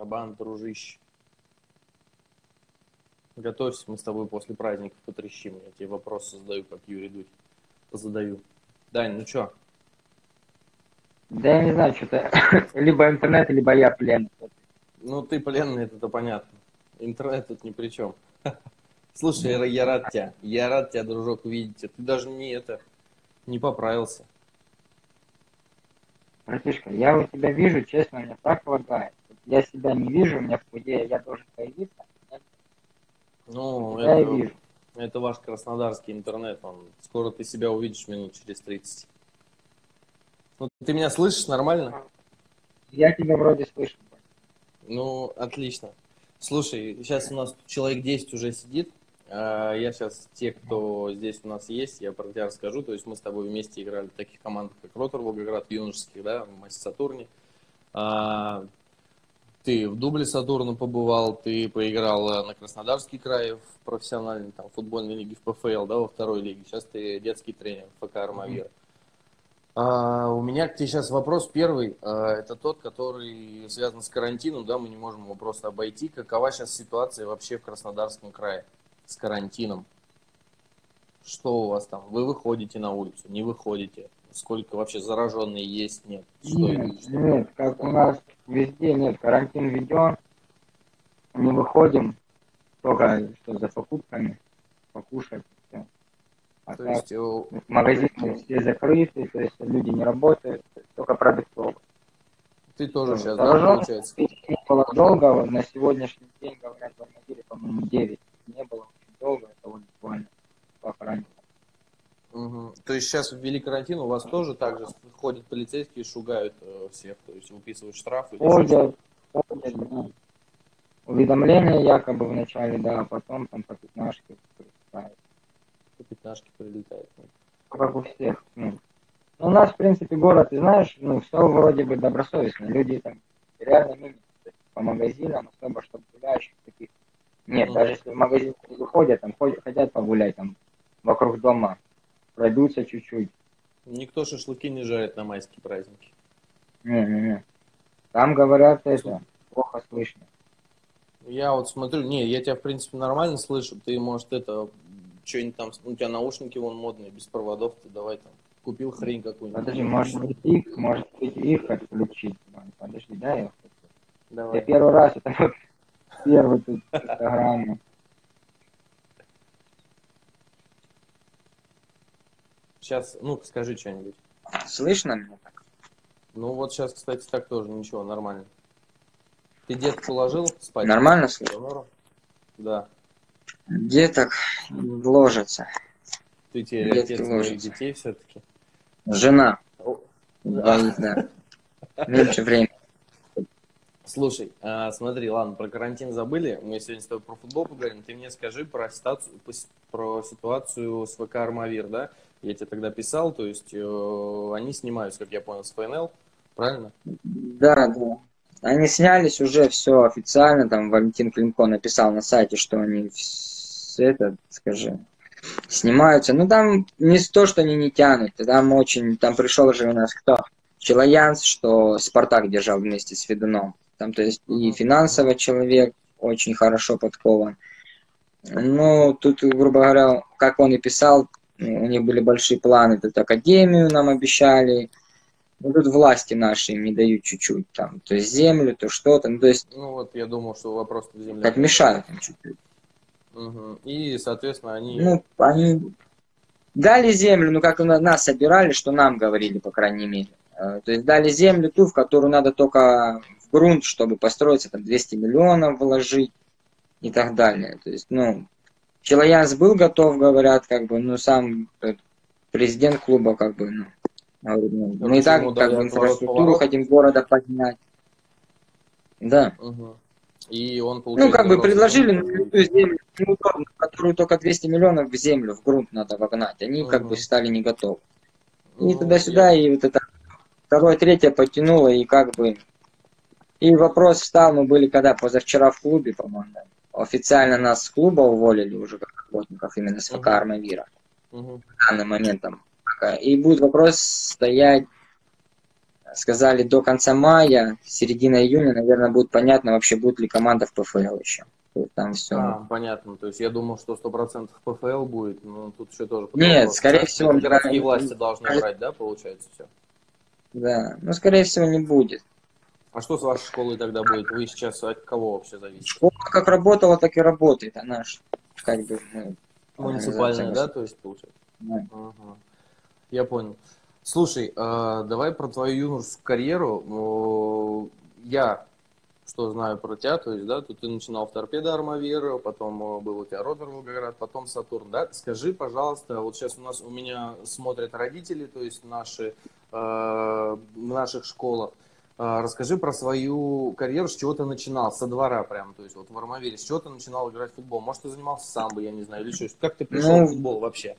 Кабан, дружище. Готовься, мы с тобой после праздников потрещим. Я тебе вопросы задаю, как Юрий Дудь. Позадаю. Дань, ну чё? Да я не знаю, что-то либо интернет, либо я плен. Ну ты пленный, это понятно. Интернет тут ни при чем. Слушай, я рад тебя. Я рад тебя, дружок, увидеть. Ты даже не поправился. Братишка, я вот тебя вижу, честно, мне так лагает. Вот я себя не вижу, у меня в худе, я должен появиться, а Ну, тебя я вижу. это ваш краснодарский интернет. Скоро ты себя увидишь минут через 30. Ну, ты меня слышишь нормально? Я тебя вроде слышу. Ну, отлично. Слушай, сейчас у нас тут человек 10 уже сидит. Я сейчас те, кто здесь у нас есть, я про тебя расскажу. То есть мы с тобой вместе играли в таких командах, как Ротор Волгоград, юношеских, да, в Массе Сатурне. Ты в дубле Сатурна побывал, ты поиграл на Краснодарский край в профессиональной там, футбольной лиге, в ПФЛ, да, во второй лиге. Сейчас ты детский тренер в ФК «Армавир». У меня к тебе сейчас вопрос первый. Это тот, который связан с карантином, да, мы не можем его просто обойти. Какова сейчас ситуация вообще в Краснодарском крае с карантином? Что у вас там? Вы выходите на улицу, не выходите? Сколько вообще зараженные есть, нет? Что Нет, идут, что нет, как у нас везде нет, карантин введен, не выходим, только что за покупками, покушать, все. А То так, есть магазины все закрыты, то есть люди не работают, только продуктовые. ты тоже сейчас, да, Зараженных получается? не было долго, вот на сегодняшний день, говорят, в Армавире, по-моему, 9 не было очень долго, это вот буквально охранников. Угу. То есть сейчас ввели карантин, у вас тоже так же ходят полицейские, шугают всех, то есть выписывают штраф или еще что-то? Ходят, да. Уведомления якобы в начале, да, а потом там по пятнашке прилетает. По пятнашке прилетает. Как у всех. Ну. У нас, в принципе, город, ты знаешь, ну, все вроде бы добросовестно. Люди там реально мимо, по магазинам, особо, чтобы гуляющих таких нет. Даже Угу. если в магазин не выходят, там хотят погулять, там вокруг дома, пройдутся чуть-чуть. Никто шашлыки не жарит на майские праздники. Не. Там говорят Слушай, это, плохо слышно. я вот смотрю, не, я тебя в принципе нормально слышу, ты, может, что-нибудь там, у тебя наушники вон модные, без проводов, ты давай там, купил хрень какую-нибудь, Подожди, нет? может быть их отключить. Подожди, да, я Давай. первый раз, это вот первый тут Инстаграм. Сейчас, ну скажи что-нибудь. Слышно меня так? Ну вот сейчас, кстати, так тоже ничего, нормально. Ты деток уложил спать? Нормально слышно? Всё норм? Да. Деток ложатся. Ты теперь Детки отец двоих ложатся. детей все-таки. Жена Да. двоих, да. Меньше времени. Слушай, смотри, ладно, про карантин забыли. Мы сегодня с тобой про футбол поговорим. Ты мне скажи про ситуацию с ВК «Армавир», да? Я тебе тогда писал, то есть они снимаются, как я понял, с ФНЛ, правильно? Да. Они снялись уже все официально. Там Валентин Климко написал на сайте, что они это, скажи, снимаются. Ну там не то, что они не тянут. Там пришел же у нас кто? Челоянс, что Спартак держал вместе с Федуном. Там, то есть, и финансово человек очень хорошо подкован. Ну, тут, грубо говоря, как он и писал, у них были большие планы, тут академию нам обещали, ну, тут власти наши им не дают чуть-чуть, там, то есть землю, то что-то, ну, то есть, Ну вот, я думал, что вопрос в как земле. мешают им чуть-чуть. Угу. И, соответственно, они... Ну, они дали землю, ну, как нас собирали, что нам говорили, по крайней мере. То есть дали землю ту, в которую надо только в грунт, чтобы построиться, там, 200 миллионов вложить и так далее. То есть, ну, Челоянс был готов, говорят, как бы, ну, сам президент клуба, как бы, ну, говорит, ну, мы и Короче, ему так, дали как бы, инфраструктуру отворот-поворот. хотим города поднять. Да. Угу. И он, Ну, получается, как бы добрался до предложили вывода, на что эту землю, неудобно, которую только 200 миллионов в землю, в грунт надо вогнать. Они как бы угу. стали не готовы. И Ну, я... туда-сюда, и вот это второе, третье потянуло, и как бы... И вопрос встал, мы были когда позавчера в клубе, по-моему, да. Официально Угу. нас с клуба уволили уже как работников, именно с ФК Угу. Армавира. Угу. В данный момент там. И будет вопрос стоять сказали, до конца мая, середина июня, наверное, будет понятно, вообще будет ли команда в ПФЛ еще. Там все. Понятно. То есть я думал, что 100% ПФЛ будет, но тут еще тоже под Нет, вопросом. скорее всего, Это городские власти должны брать, да, получается, все? Да, ну, скорее всего, не будет. А что с вашей школой тогда будет? Вы сейчас от кого вообще зависите? Школа как работала, так и работает. Она ж, как бы, муниципальная, да, то есть получается? Да. Ага. Я понял. Слушай, давай про твою юношескую карьеру. Я что знаю про тебя, то есть, да, ты начинал в Торпедо Армавир, потом был у тебя Ротор Волгоград, потом Сатурн, да? Скажи, пожалуйста, вот сейчас у меня смотрят родители, то есть в наших школах. Расскажи про свою карьеру, с чего ты начинал, со двора прям, то есть вот в Армавире, с чего ты начинал играть в футбол? Может, ты занимался самбо, я не знаю, или что? Как ты пришел в футбол вообще?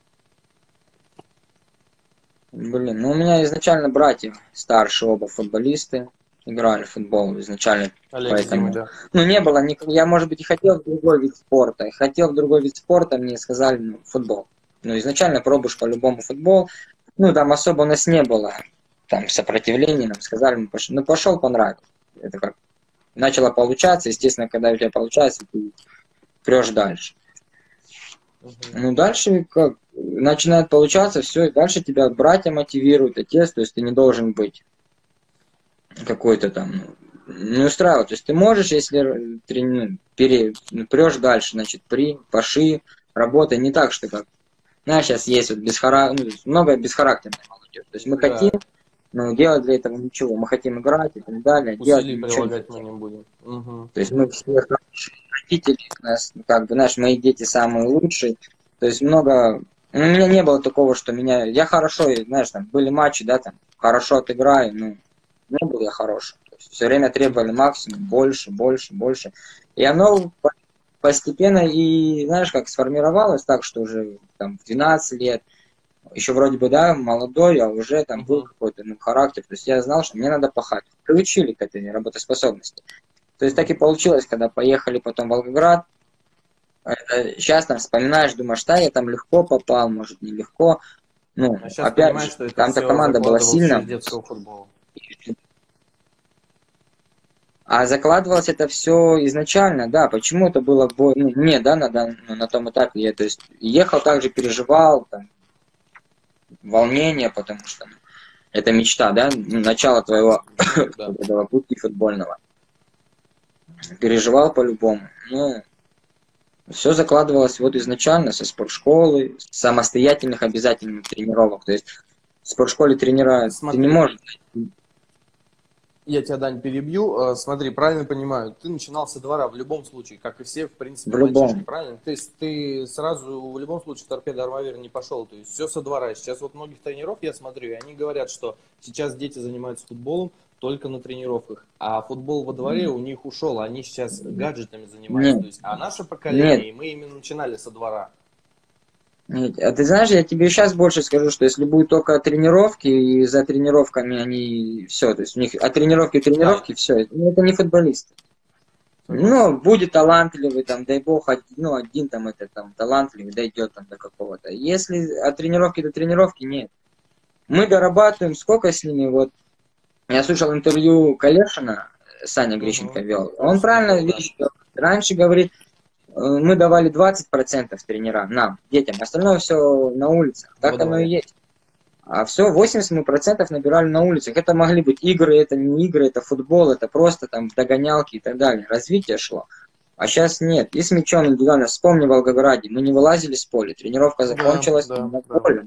Блин, ну у меня изначально братья старшие оба футболисты, играли в футбол изначально, Олег поэтому... Зимы, да. Ну не было, я, может быть, и хотел в другой вид спорта, мне сказали, ну, футбол. Ну изначально пробуешь по-любому футбол, ну там особо у нас не было там сопротивления, нам сказали, мы пошли. Ну пошел, понравилось. Это как начало получаться, естественно, когда у тебя получается, ты прешь дальше. Ну, дальше как начинает получаться, все, и дальше тебя братья мотивируют, отец, то есть ты не должен быть какой-то там, не устраивать. То есть ты можешь, если прешь дальше, значит, паши, работай, не так, что как, знаешь, сейчас есть вот много бесхарактерной молодежи. То есть мы хотим, но делать для этого ничего, мы хотим играть и так далее. Усилий прилагать мы не будем. То есть мы все хорошие родители, нас, как бы, знаешь, мои дети самые лучшие. То есть много... У меня не было такого, что я хорошо, знаешь, там были матчи, да, там, хорошо отыграю, ну, не был я хорошим. То есть все время требовали максимум, больше, больше, больше. И оно постепенно и, знаешь, как сформировалось так, что уже там в 12 лет, еще вроде бы, да, молодой, а уже там был какой-то характер. То есть я знал, что мне надо пахать. Приучили к этой работоспособности. То есть так и получилось, когда поехали потом в Волгоград. Сейчас там вспоминаешь, думаешь, да, я там легко попал, может, нелегко. Ну, опять же, что там-то команда была сильная. А закладывалось это все изначально, да. Почему это было мне, да, на том этапе. Я, то есть, ехал также, переживал, там, волнение, потому что это мечта, да, начало твоего пути футбольного. Переживал по-любому. Ну, все закладывалось вот изначально со спортшколы, с самостоятельных обязательных тренировок. То есть в спортшколе тренера ты не можешь. Я тебя, Дань, перебью. Смотри, правильно понимаю, ты начинал со двора в любом случае, как и все, в принципе, мальчишки, правильно? То есть ты сразу в любом случае в Торпедо Армавир не пошел, то есть все со двора. Сейчас вот многих тренеров я смотрю, и они говорят, что сейчас дети занимаются футболом только на тренировках, а футбол во дворе у них ушел, они сейчас гаджетами занимаются. То есть, а наше поколение, мы именно начинали со двора. А ты знаешь, я тебе сейчас больше скажу, что если будут только тренировки, и за тренировками они все, то есть у них от тренировки, все, это не футболисты. Ну, будет талантливый, там, дай бог, один там талантливый дойдет там до какого-то. Если от тренировки до тренировки, нет. Мы дорабатываем, сколько с ними, вот, я слушал интервью Калешина, Саня Грищенко вел, он правильно вещь раньше говорит, мы давали 20% тренерам, нам, детям, остальное все на улицах. Так оно и есть. А все, 80% набирали на улицах. Это могли быть игры, это не игры, это футбол, это просто там догонялки и так далее. Развитие шло. А сейчас нет. И с мячом индивидуально. Вспомни в Волгограде. Мы не вылазили с поля. Тренировка закончилась на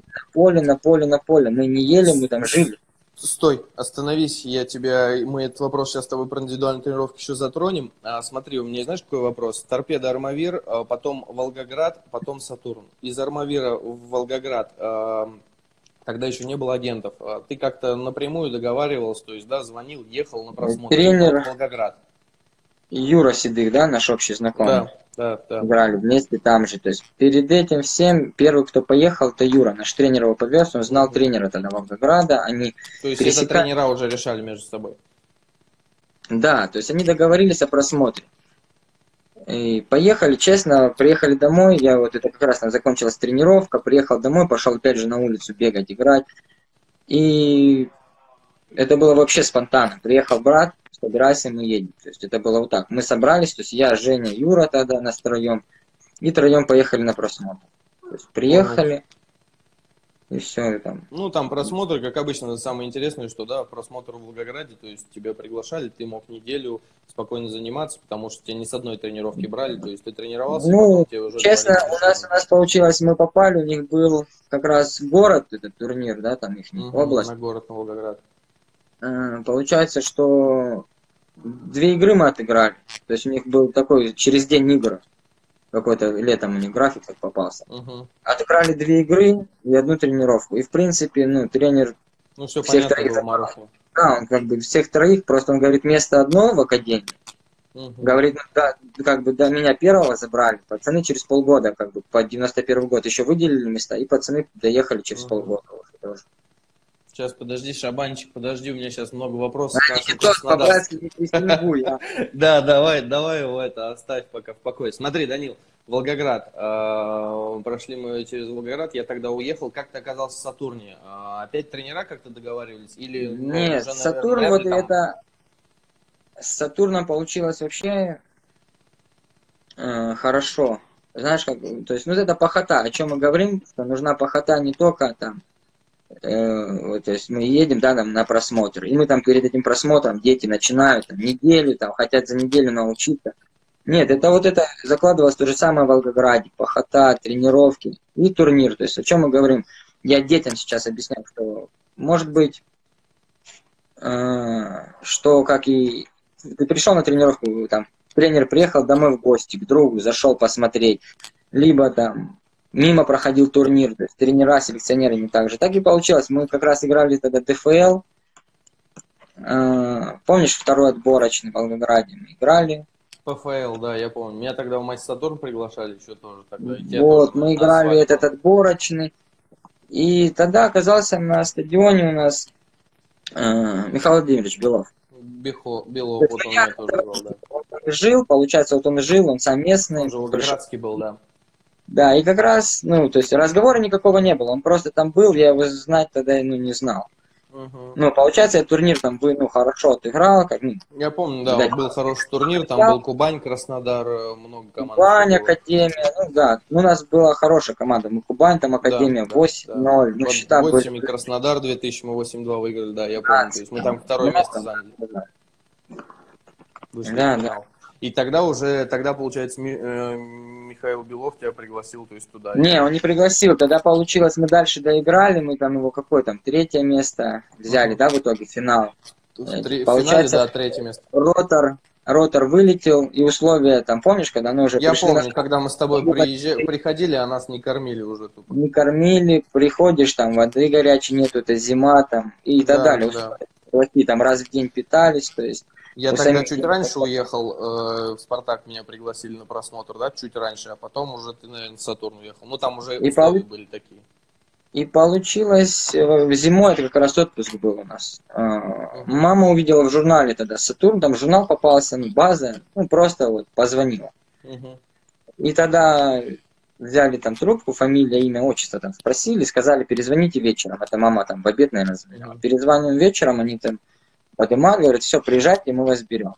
поле. Мы не ели, мы там жили. Стой, остановись, мы этот вопрос сейчас с тобой про индивидуальную тренировку еще затронем. Смотри, у меня знаешь какой вопрос? Торпедо Армавир, потом Волгоград, потом Сатурн. Из Армавира в Волгоград, тогда еще не было агентов. Ты как-то напрямую договаривался, то есть, да, звонил, ехал на просмотр. Тренер в Волгоград. Юра Седых, да, наш общий знакомый. Да. Играли вместе там же. То есть перед этим всем первый, кто поехал, это Юра. Наш тренер его повез, он знал тренера тогда Волгограда. То есть это тренера уже решали между собой? Да, то есть они договорились о просмотре. И поехали, честно, приехали домой. Это как раз там закончилась тренировка, приехал домой, пошел опять же на улицу бегать, играть. И это было вообще спонтанно. Приехал брат, собирайся, мы едем. То есть это было вот так. Мы собрались, то есть я, Женя, Юра тогда нас троем, и троем поехали на просмотр. То есть Понял. приехали, и все, и там. Ну, там просмотр, как обычно, самое интересное, что, да, просмотр в Волгограде, то есть тебя приглашали, ты мог неделю спокойно заниматься, потому что тебя не с одной тренировки брали, то есть ты тренировался, и потом Ну, тебе уже честно, говорили у нас получилось, мы попали, у них был как раз город, этот турнир, да, там их область. на город, на Волгоград. Получается, что 2 игры мы отыграли. То есть у них был такой через день игр. Какой-то летом у них график так попался. Отыграли 2 игры и 1 тренировку. И в принципе, ну, тренер Ну, все всех понятно троих было, забрал. Маруфу. Да, он как бы всех троих, просто он говорит, место одно в академии. Говорит, ну, да, как бы до меня первого забрали. Пацаны через полгода, как бы по 91 год еще выделили места, и пацаны доехали через полгода уже тоже. Сейчас, подожди, Шабанчик, подожди, у меня сейчас много вопросов. По-братски не престигу, я. Да, давай его это оставь пока в покое. Смотри, Данил, Волгоград. Прошли мы через Волгоград, я тогда уехал. Как ты оказался в Сатурне? Опять тренера как-то договаривались? Или, Нет, уже, наверное, Сатурн, вот там... это... С Сатурном получилось вообще хорошо. Знаешь, как, то есть, ну, это пахота. О чем мы говорим, что нужна пахота не только там, то есть мы едем, да, там, на просмотр, и мы там перед этим просмотром дети начинают там, неделю, там, хотят за неделю научиться. Нет, это вот это закладывалось то же самое в Волгограде, пахота, тренировки и турнир. То есть о чем мы говорим? Я детям сейчас объясняю, что может быть, что как и ты пришел на тренировку, там, тренер приехал домой в гости к другу, зашел посмотреть, либо там мимо проходил турнир, то есть тренера, селекционеры не так же. Так и получилось. Мы как раз играли тогда ТФЛ. Помнишь, второй отборочный в Волгограде мы играли? ПФЛ, да, я помню. Меня тогда в матч Сатурн приглашали еще тоже тогда. Вот, мы играли этот отборочный. И тогда оказался на стадионе у нас Михаил Владимирович Белов. Белов, вот он у меня тоже был, да. Он жил, получается, вот он жил, он сам местный. Он же волгоградский был, да. Да, и как раз, ну, то есть разговора никакого не было, он просто там был, я его знать тогда, ну, не знал. Ну, получается, этот турнир там, ну, хорошо отыграл. Как, ну, я помню, да, вот был хороший турнир, там был Кубань, Краснодар, много команд. Кубань, Академия, ну, да, у нас была хорошая команда, мы Кубань, там Академия 8-0, ну, счета 8 были. и Краснодар 2000, мы 8-2 выиграли, да, я помню, то есть мы там второе место заняли. Да. И тогда получается, Михаил Белов тебя пригласил, то есть туда. Не, он не пригласил, тогда получилось, мы дальше доиграли, мы там его какое там, 3-е место взяли, да, в итоге, финал. Получается, да, 3-е место. Ротор вылетел, и условия там, помнишь, когда мы уже пришли... Я помню, когда мы с тобой приходили, а нас не кормили уже тупо. Не кормили, приходишь, там воды горячей нету, это зима там, и так далее. Да. Там раз в день питались, то есть... Я тогда чуть раньше уехал, в «Спартак» меня пригласили на просмотр, да, чуть раньше, а потом уже ты, наверное, в «Сатурн» уехал. Ну, там уже условия были такие. И получилось, зимой это как раз отпуск был у нас. Мама увидела в журнале тогда «Сатурн», там журнал попался, база, ну, просто вот позвонила. И тогда взяли там трубку, фамилия, имя, отчество там спросили, сказали, перезвоните вечером. Это мама там в обед, наверное, звонила. Перезваниваем вечером, они там поднимают, говорят, все, приезжайте, мы вас берем.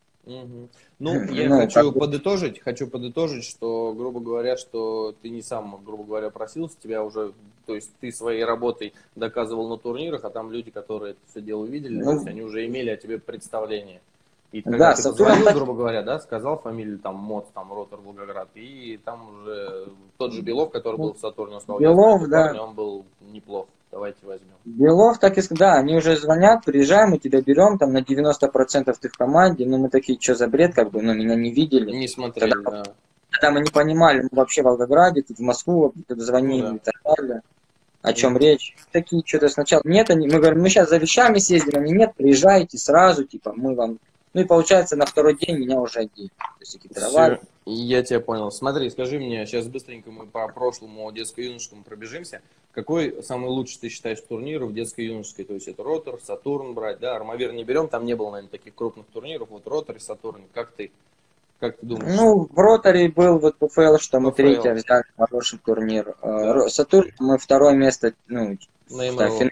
Ну, я хочу подытожить, что, грубо говоря, что ты не сам, грубо говоря, просился, тебя уже, то есть ты своей работой доказывал на турнирах, а там люди, которые это все дело видели, то есть они уже имели о тебе представление. И когда ты позвонил, грубо говоря, да, сказал фамилию, там, МОТ, там, Ротор, Волгоград, и там уже тот же Белов, который был в «Сатурне», он сказал, Белов, да. Парня, он был неплох, давайте возьмем. Белов так и сказал, да, они уже звонят, приезжаем, мы тебя берем, там, на 90% ты в команде, ну, мы такие, что за бред, как бы, ну, меня не видели. Не смотрели, тогда, тогда мы не понимали, мы вообще в Волгограде, тут в Москву, тут звонили и так далее. О чем речь? Такие что-то сначала, нет, мы говорим, мы сейчас за вещами съездим, они нет, приезжайте сразу, типа, мы вам... Ну и получается, на второй день меня уже одели. То есть экипировали. Я тебя понял. Смотри, скажи мне, сейчас быстренько мы по прошлому детско-юношескому пробежимся. Какой самый лучший ты считаешь турнир в детско-юношеской? То есть это Ротор, Сатурн брать, да? Армавир не берем, там не было, наверное, таких крупных турниров. Вот Ротор и Сатурн. Как ты думаешь? Ну, в Роторе был вот ПФЛ, что мы третье взяли, хороший турнир. Сатурн мы второе место, ну, в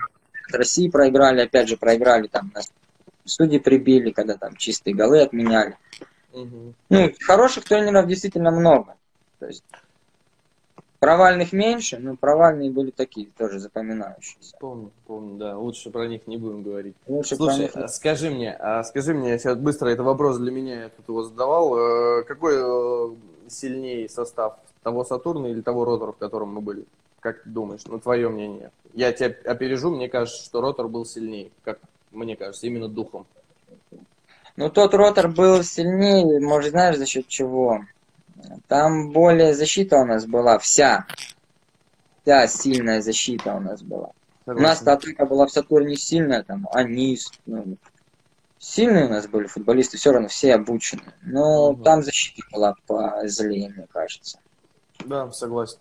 от России проиграли, опять же проиграли, там нас судьи прибили, когда там чистые голы отменяли. Ну, хороших тренеров действительно много. То есть провальных меньше, но провальные были такие, тоже запоминающиеся. Помню, да. Лучше про них не будем говорить. Лучше про Слушай, них скажи мне, сейчас быстро, это вопрос для меня, я тут его задавал. Какой сильнее состав, того Сатурна или того Ротора, в котором мы были? Как ты думаешь, ну, твое мнение? Я тебя опережу, мне кажется, что Ротор был сильнее, как мне кажется, именно духом. Ну, тот Ротор был сильнее, может, знаешь, за счет чего? Там более защита у нас была, вся сильная защита у нас была. Согласен. У нас-то атака была в Сатурне сильная, там, Анис, ну, сильные у нас были футболисты, все равно все обученные. Но там защита была позлее, мне кажется. Да, согласен.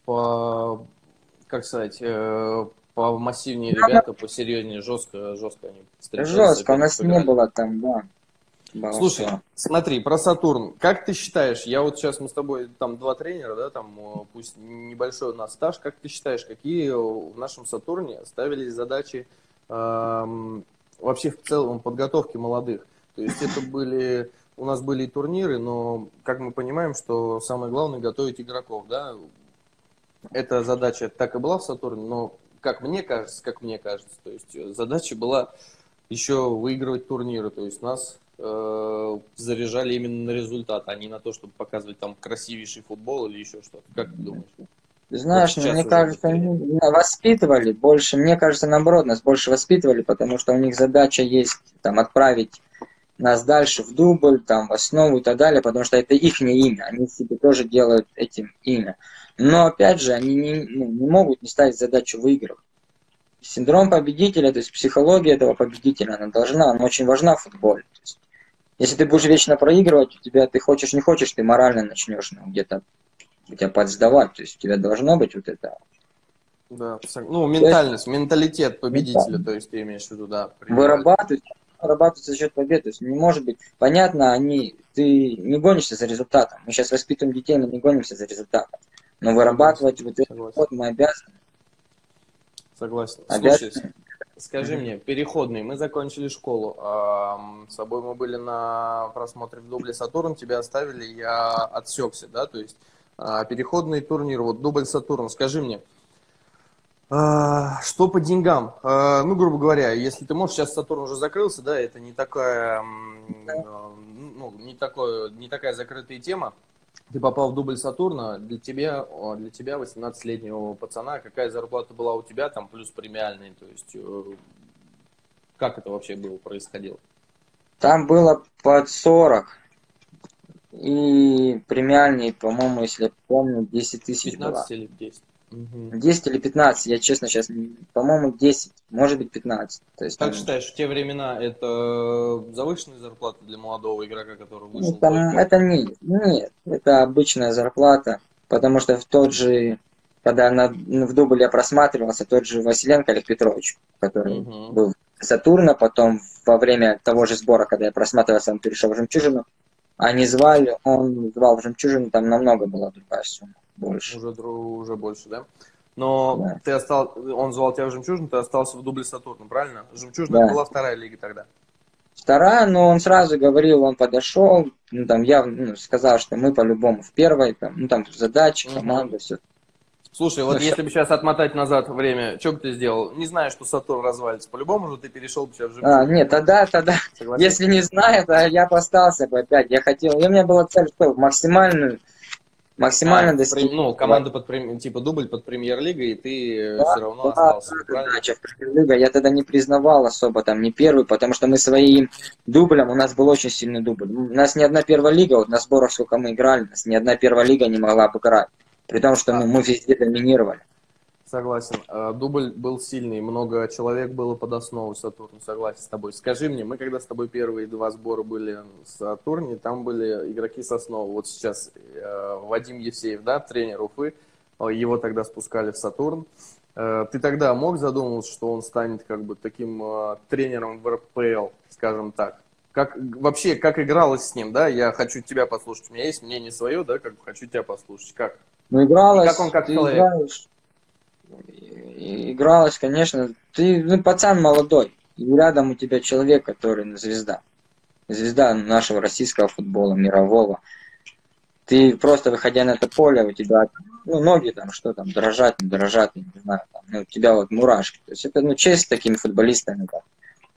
Как сказать, по массивнее ребята, посерьезнее, жестко они встречались. Жестко, у нас не было там, да. Слушай, смотри, про Сатурн. Как ты считаешь, я вот сейчас мы с тобой, там два тренера, да, там пусть небольшой у нас стаж, как ты считаешь, какие в нашем Сатурне ставились задачи вообще в целом подготовки молодых? То есть у нас были и турниры, но, как мы понимаем, что самое главное готовить игроков, да? Эта задача так и была в Сатурне, но, как мне кажется, то есть задача была еще выигрывать турниры, то есть нас заряжали именно на результат, а не на то, чтобы показывать там красивейший футбол или еще что-то. Как ты думаешь? Ты знаешь, вот мне кажется, они воспитывали больше, мне кажется, наоборот, нас больше воспитывали, потому что у них задача есть там отправить нас дальше в дубль, там, в основу и так далее, потому что это их имя, они себе тоже делают этим имя. Но, опять же, они не могут не ставить задачу выигрывать. Синдром победителя, то есть психология этого победителя, она очень важна в футболе. То есть, если ты будешь вечно проигрывать, ты хочешь не хочешь, ты морально начнешь где-то тебя подсдавать, то есть у тебя должно быть вот это. Да, ну, ментальность, менталитет победителя, то есть ты имеешь в виду, да. Вырабатывается за счет побед, то есть не может быть, понятно, ты не гонишься за результатом, мы сейчас воспитываем детей, мы не гонимся за результатом, но вырабатывать вот это вот мы обязаны. Согласен. Слушай, скажи мне, переходный, мы закончили школу, с собой мы были на просмотре в дубле Сатурн, тебя оставили, я отсекся, да, то есть переходный турнир, вот дубль Сатурн, скажи мне, что по деньгам? Ну, грубо говоря, если ты можешь, сейчас Сатурн уже закрылся, да, это не такая, ну, не такая закрытая тема. Ты попал в дубль Сатурна, для тебя 18-летнего пацана, какая зарплата была у тебя, там плюс премиальный, то есть как это вообще было, происходило? Там было под 40, и премиальный, по-моему, если я помню, 10 тысяч 15 было. или 10? 10 или 15, я честно сейчас, по-моему, 10, может быть 15. То есть, как там, считаешь, в те времена это завышенная зарплата для молодого игрока, который вышел? Это нет, это обычная зарплата, потому что в тот же, когда в дубле я просматривался, тот же Василенко Олег Петрович, который был в Сатурна, потом во время того же сбора, когда я просматривался, он перешел в Жемчужину, он звал в Жемчужину, там намного была другая сумма. Больше. Уже больше, да? Но да. Он звал тебя в Жемчужину, ты остался в дубле Сатурна, правильно? Жемчужина это была вторая лига тогда. Вторая, но он сразу говорил, он подошел, сказал, что мы по-любому в первой, там задачи, команда, все. Слушай, вот если бы сейчас отмотать назад время, что бы ты сделал? Не знаю, что Сатурн развалится, по-любому же ты перешел бы сейчас в Жемчужину. Нет, тогда, согласен? Если не знаю, то я бы остался бы опять. У меня была цель, что максимально достичь. Ну, команда типа дубль под премьер-лигой, и ты все равно остался. Задача в премьер-лиге. Я тогда не признавал особо там не первый, потому что мы своим дублем, у нас был очень сильный дубль. У нас ни одна первая лига, вот на сборах, сколько мы играли, у нас ни одна первая лига не могла обыграть. При том, что мы везде доминировали. Согласен. Дубль был сильный, много человек было под основу Сатурна, согласен с тобой. Скажи мне, мы когда с тобой первые два сбора были в Сатурне, там были игроки с основы. Вот сейчас Вадим Евсеев, да, тренер Уфы, его тогда спускали в Сатурн. Ты тогда мог задумываться, что он станет как бы таким тренером в РПЛ, скажем так? Как игралось с ним, да? Я хочу тебя послушать. У меня есть мнение свое, да, хочу тебя послушать. Как? Игралось. И как он как человек? Играешь. И игралось, конечно, ты, ну, пацан молодой, и рядом у тебя человек, который, ну, звезда. Звезда нашего российского футбола, мирового. Ты просто, выходя на это поле, у тебя, ну, ноги там, что там, дрожат, не дрожат, я не знаю, там, ну, у тебя вот мурашки. То есть это, ну, честь такими футболистами, да.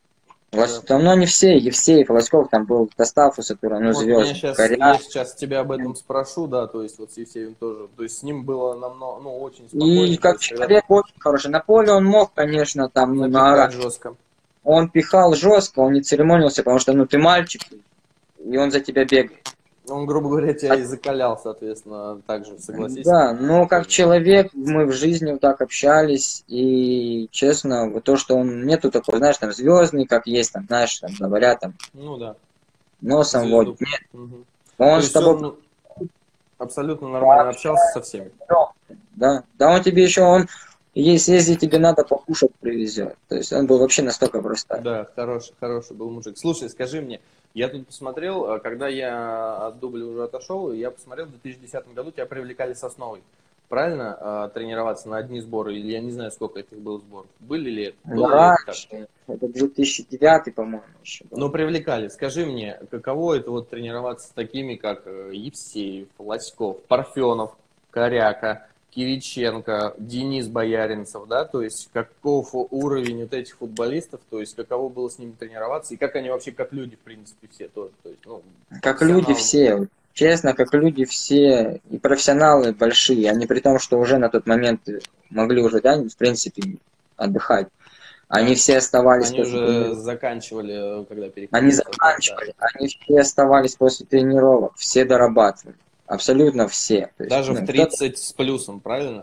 Да. Там, ну, не все, Евсеев, Волоськов, там был Тостав у Сатура, ну, Вот меня звезды. сейчас, я Коряк. сейчас тебя об этом спрошу, да, то есть вот с Евсеевым тоже, то есть с ним было намного, ну, очень И спокойно, то как есть когда человек очень хороший. На поле он мог, конечно, там, ну, напихать наорать. жестко. Он пихал жестко, он не церемонился, потому что, ну, ты мальчик, и он за тебя бегает. Он, грубо говоря, тебя и закалял, соответственно, также, согласись, Да, но как тоже. человек мы в жизни вот так общались, и честно, вот то, что он нету такой, знаешь, там звездный, как есть, там, знаешь, там говорят, там Ну да, носом звезду. водит. Нет, Мгм. То он с есть он тобой ну, абсолютно нормально общался со пообщается, всеми. да, да, он тебе еще, он, если тебе надо покушать, привезет. То есть он был вообще настолько простой. Да, хороший, хороший был мужик. Слушай, скажи мне, я тут посмотрел, когда я от дубля уже отошел, я посмотрел, в 2010 году тебя привлекали Сосновой. Правильно? Тренироваться на одни сборы, или я не знаю, сколько этих было сборов. Были ли это? Было ли это так? Раньше, это 2009, по-моему, еще был. Но привлекали. Скажи мне, каково это вот тренироваться с такими, как Евсеев, Лоськов, Парфенов, Коряка, Кириченко, Денис Бояринцев, да, то есть каков уровень вот этих футболистов, то есть каково было с ними тренироваться, и как они вообще, как люди, в принципе, все тоже, то есть, ну, Как люди профессионалы. все, честно, как люди все, и профессионалы большие, они при том, что уже на тот момент могли уже, да, в принципе, отдыхать. Они Да. все оставались Они после уже тренировок. заканчивали, когда Они переходили в состав, да. заканчивали, они все оставались после тренировок, все дорабатывали. Абсолютно все. То есть, Даже в ну, кто-то, 30 с плюсом, правильно?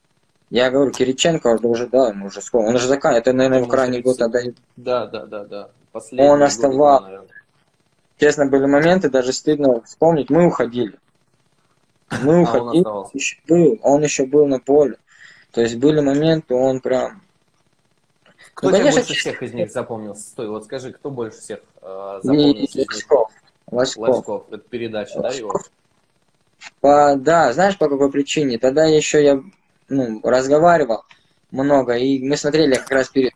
я говорю, Кириченко уже, да, ему уже сколько, он уже заканчивал, это, наверное, его Ему крайний год 30, тогда. да, да, да, да. Он Последние годы, да, оставал. наверное. Честно, были моменты, даже стыдно вспомнить, мы уходили. Мы А он уходили, оставался. он еще был на поле. То есть были моменты, он прям... Ну, Кто тебе конечно, больше всех из них запомнился? Стой, вот скажи, кто больше всех и запомнился из них? Лоськов. Лоськов. Лоськов. Это передача, да, его? Лоськов. Да, знаешь, по какой причине? Тогда еще я, ну, разговаривал много, и мы смотрели как раз перед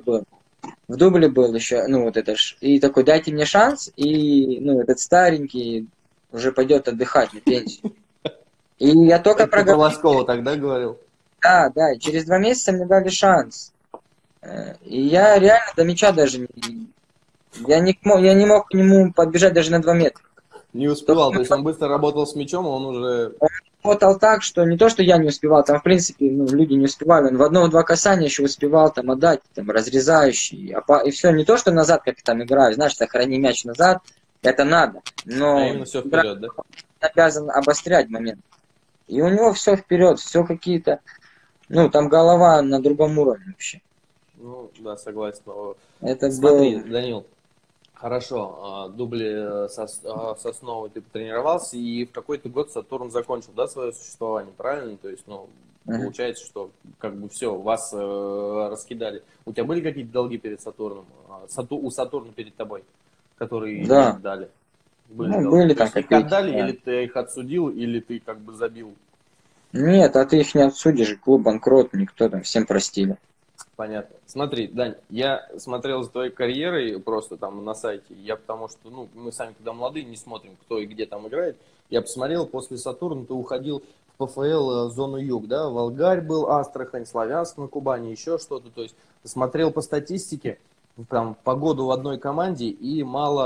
в дубле был еще, ну, вот это ж, и такой, дайте мне шанс, и, ну, этот старенький уже пойдет отдыхать на пенсию. И я только Это ты про проговорил, Лоськова тогда говорил? да, и через 2 месяца мне дали шанс. И я реально до мяча даже не... я не мог к нему подбежать даже на 2 метра. Не Только успевал, то есть он быстро работал с мячом, он уже... он работал так, что не то, что я не успевал, там, в принципе, ну, люди не успевали. Он в одно-два касания еще успевал там отдать, там, разрезающий. И все, не то, что назад, как там играю, знаешь, сохрани мяч назад, это надо. А Но именно все игра вперед, да? обязан обострять момент. И у него все вперед, все какие-то, ну, там голова на другом уровне вообще. Ну, да, согласен. Это Смотри, был... Данил, хорошо, дубли с основой ты потренировался, и в какой-то год Сатурн закончил, да, свое существование, правильно? То есть, ну, Мгм. получается, что как бы все, вас раскидали. У тебя были какие-то долги перед Сатурном? У Сатурна перед тобой, которые не Да, отдали? Были ну, долги. были То там есть их копейки, отдали, или да. ты их отсудил, или ты как бы забил? Нет, а ты их не отсудишь, клуб банкрот, никто там, всем простили. Понятно. Смотри, Дань, я смотрел за твоей карьерой просто там на сайте. Я потому что, ну, мы сами, когда молодые, не смотрим, кто и где там играет. Я посмотрел, после Сатурна ты уходил в ПФЛ зону Юг, да? Волгарь был, Астрахань, Славянск на Кубани, еще что-то. То есть смотрел по статистике, там погоду в одной команде и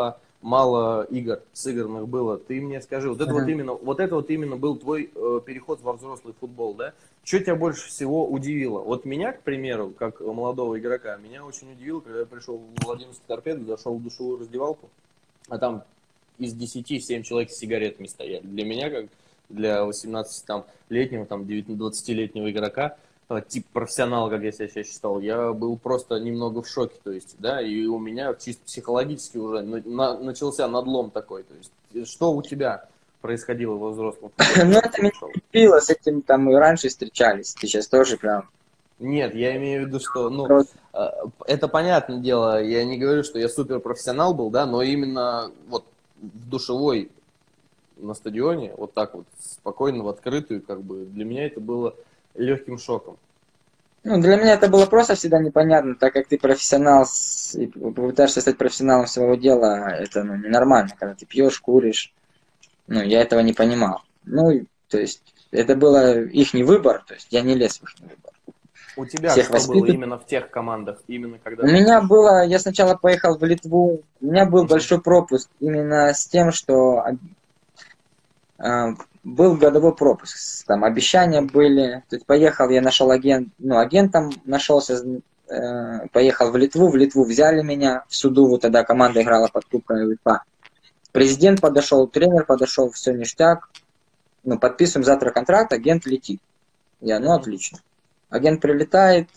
мало игр сыгранных было. Ты мне скажи, Мгм. вот это вот именно был твой переход во взрослый футбол, да? Что тебя больше всего удивило? Вот меня, к примеру, как молодого игрока, меня очень удивило, когда я пришел в Владимирский торпедо, зашел в душевую раздевалку, а там из 10 7 человек с сигаретами стояли. Для меня, как для 18-летнего, там, 20-летнего игрока, тип профессионала, как я себя сейчас считал, я был просто немного в шоке, то есть, да, и у меня чисто психологически уже начался надлом такой, то есть, что у тебя происходило во взрослом футболе, Ну, когда это ты меня ушел? купило, с этим там мы раньше встречались, ты сейчас тоже прям... Нет, я имею в виду, что, ну, просто- это понятное дело, я не говорю, что я супер профессионал был, да, но именно вот в душевой на стадионе, вот так вот, спокойно, в открытую, как бы, для меня это было легким шоком. Ну, для меня это было просто всегда непонятно, так как ты профессионал и пытаешься стать профессионалом своего дела, это ну, ненормально, когда ты пьешь, куришь. Ну, я этого не понимал. Ну, то есть, это было их выбор, то есть я не лез в их выбор. У тебя Всех что было воспитывать. именно в тех командах, именно когда У ты меня пришел? было, я сначала поехал в Литву, у меня был Мгм. большой пропуск именно с тем, что был годовой пропуск, там обещания Мгм. были, то есть поехал, я нашел агент, ну агентом нашелся, поехал в Литву взяли меня в Судуву, тогда команда играла под Кубком УЕФА. Президент подошел, тренер подошел, все ништяк, ну подписываем завтра контракт, агент летит. Я, ну Мгм. отлично. Агент прилетает,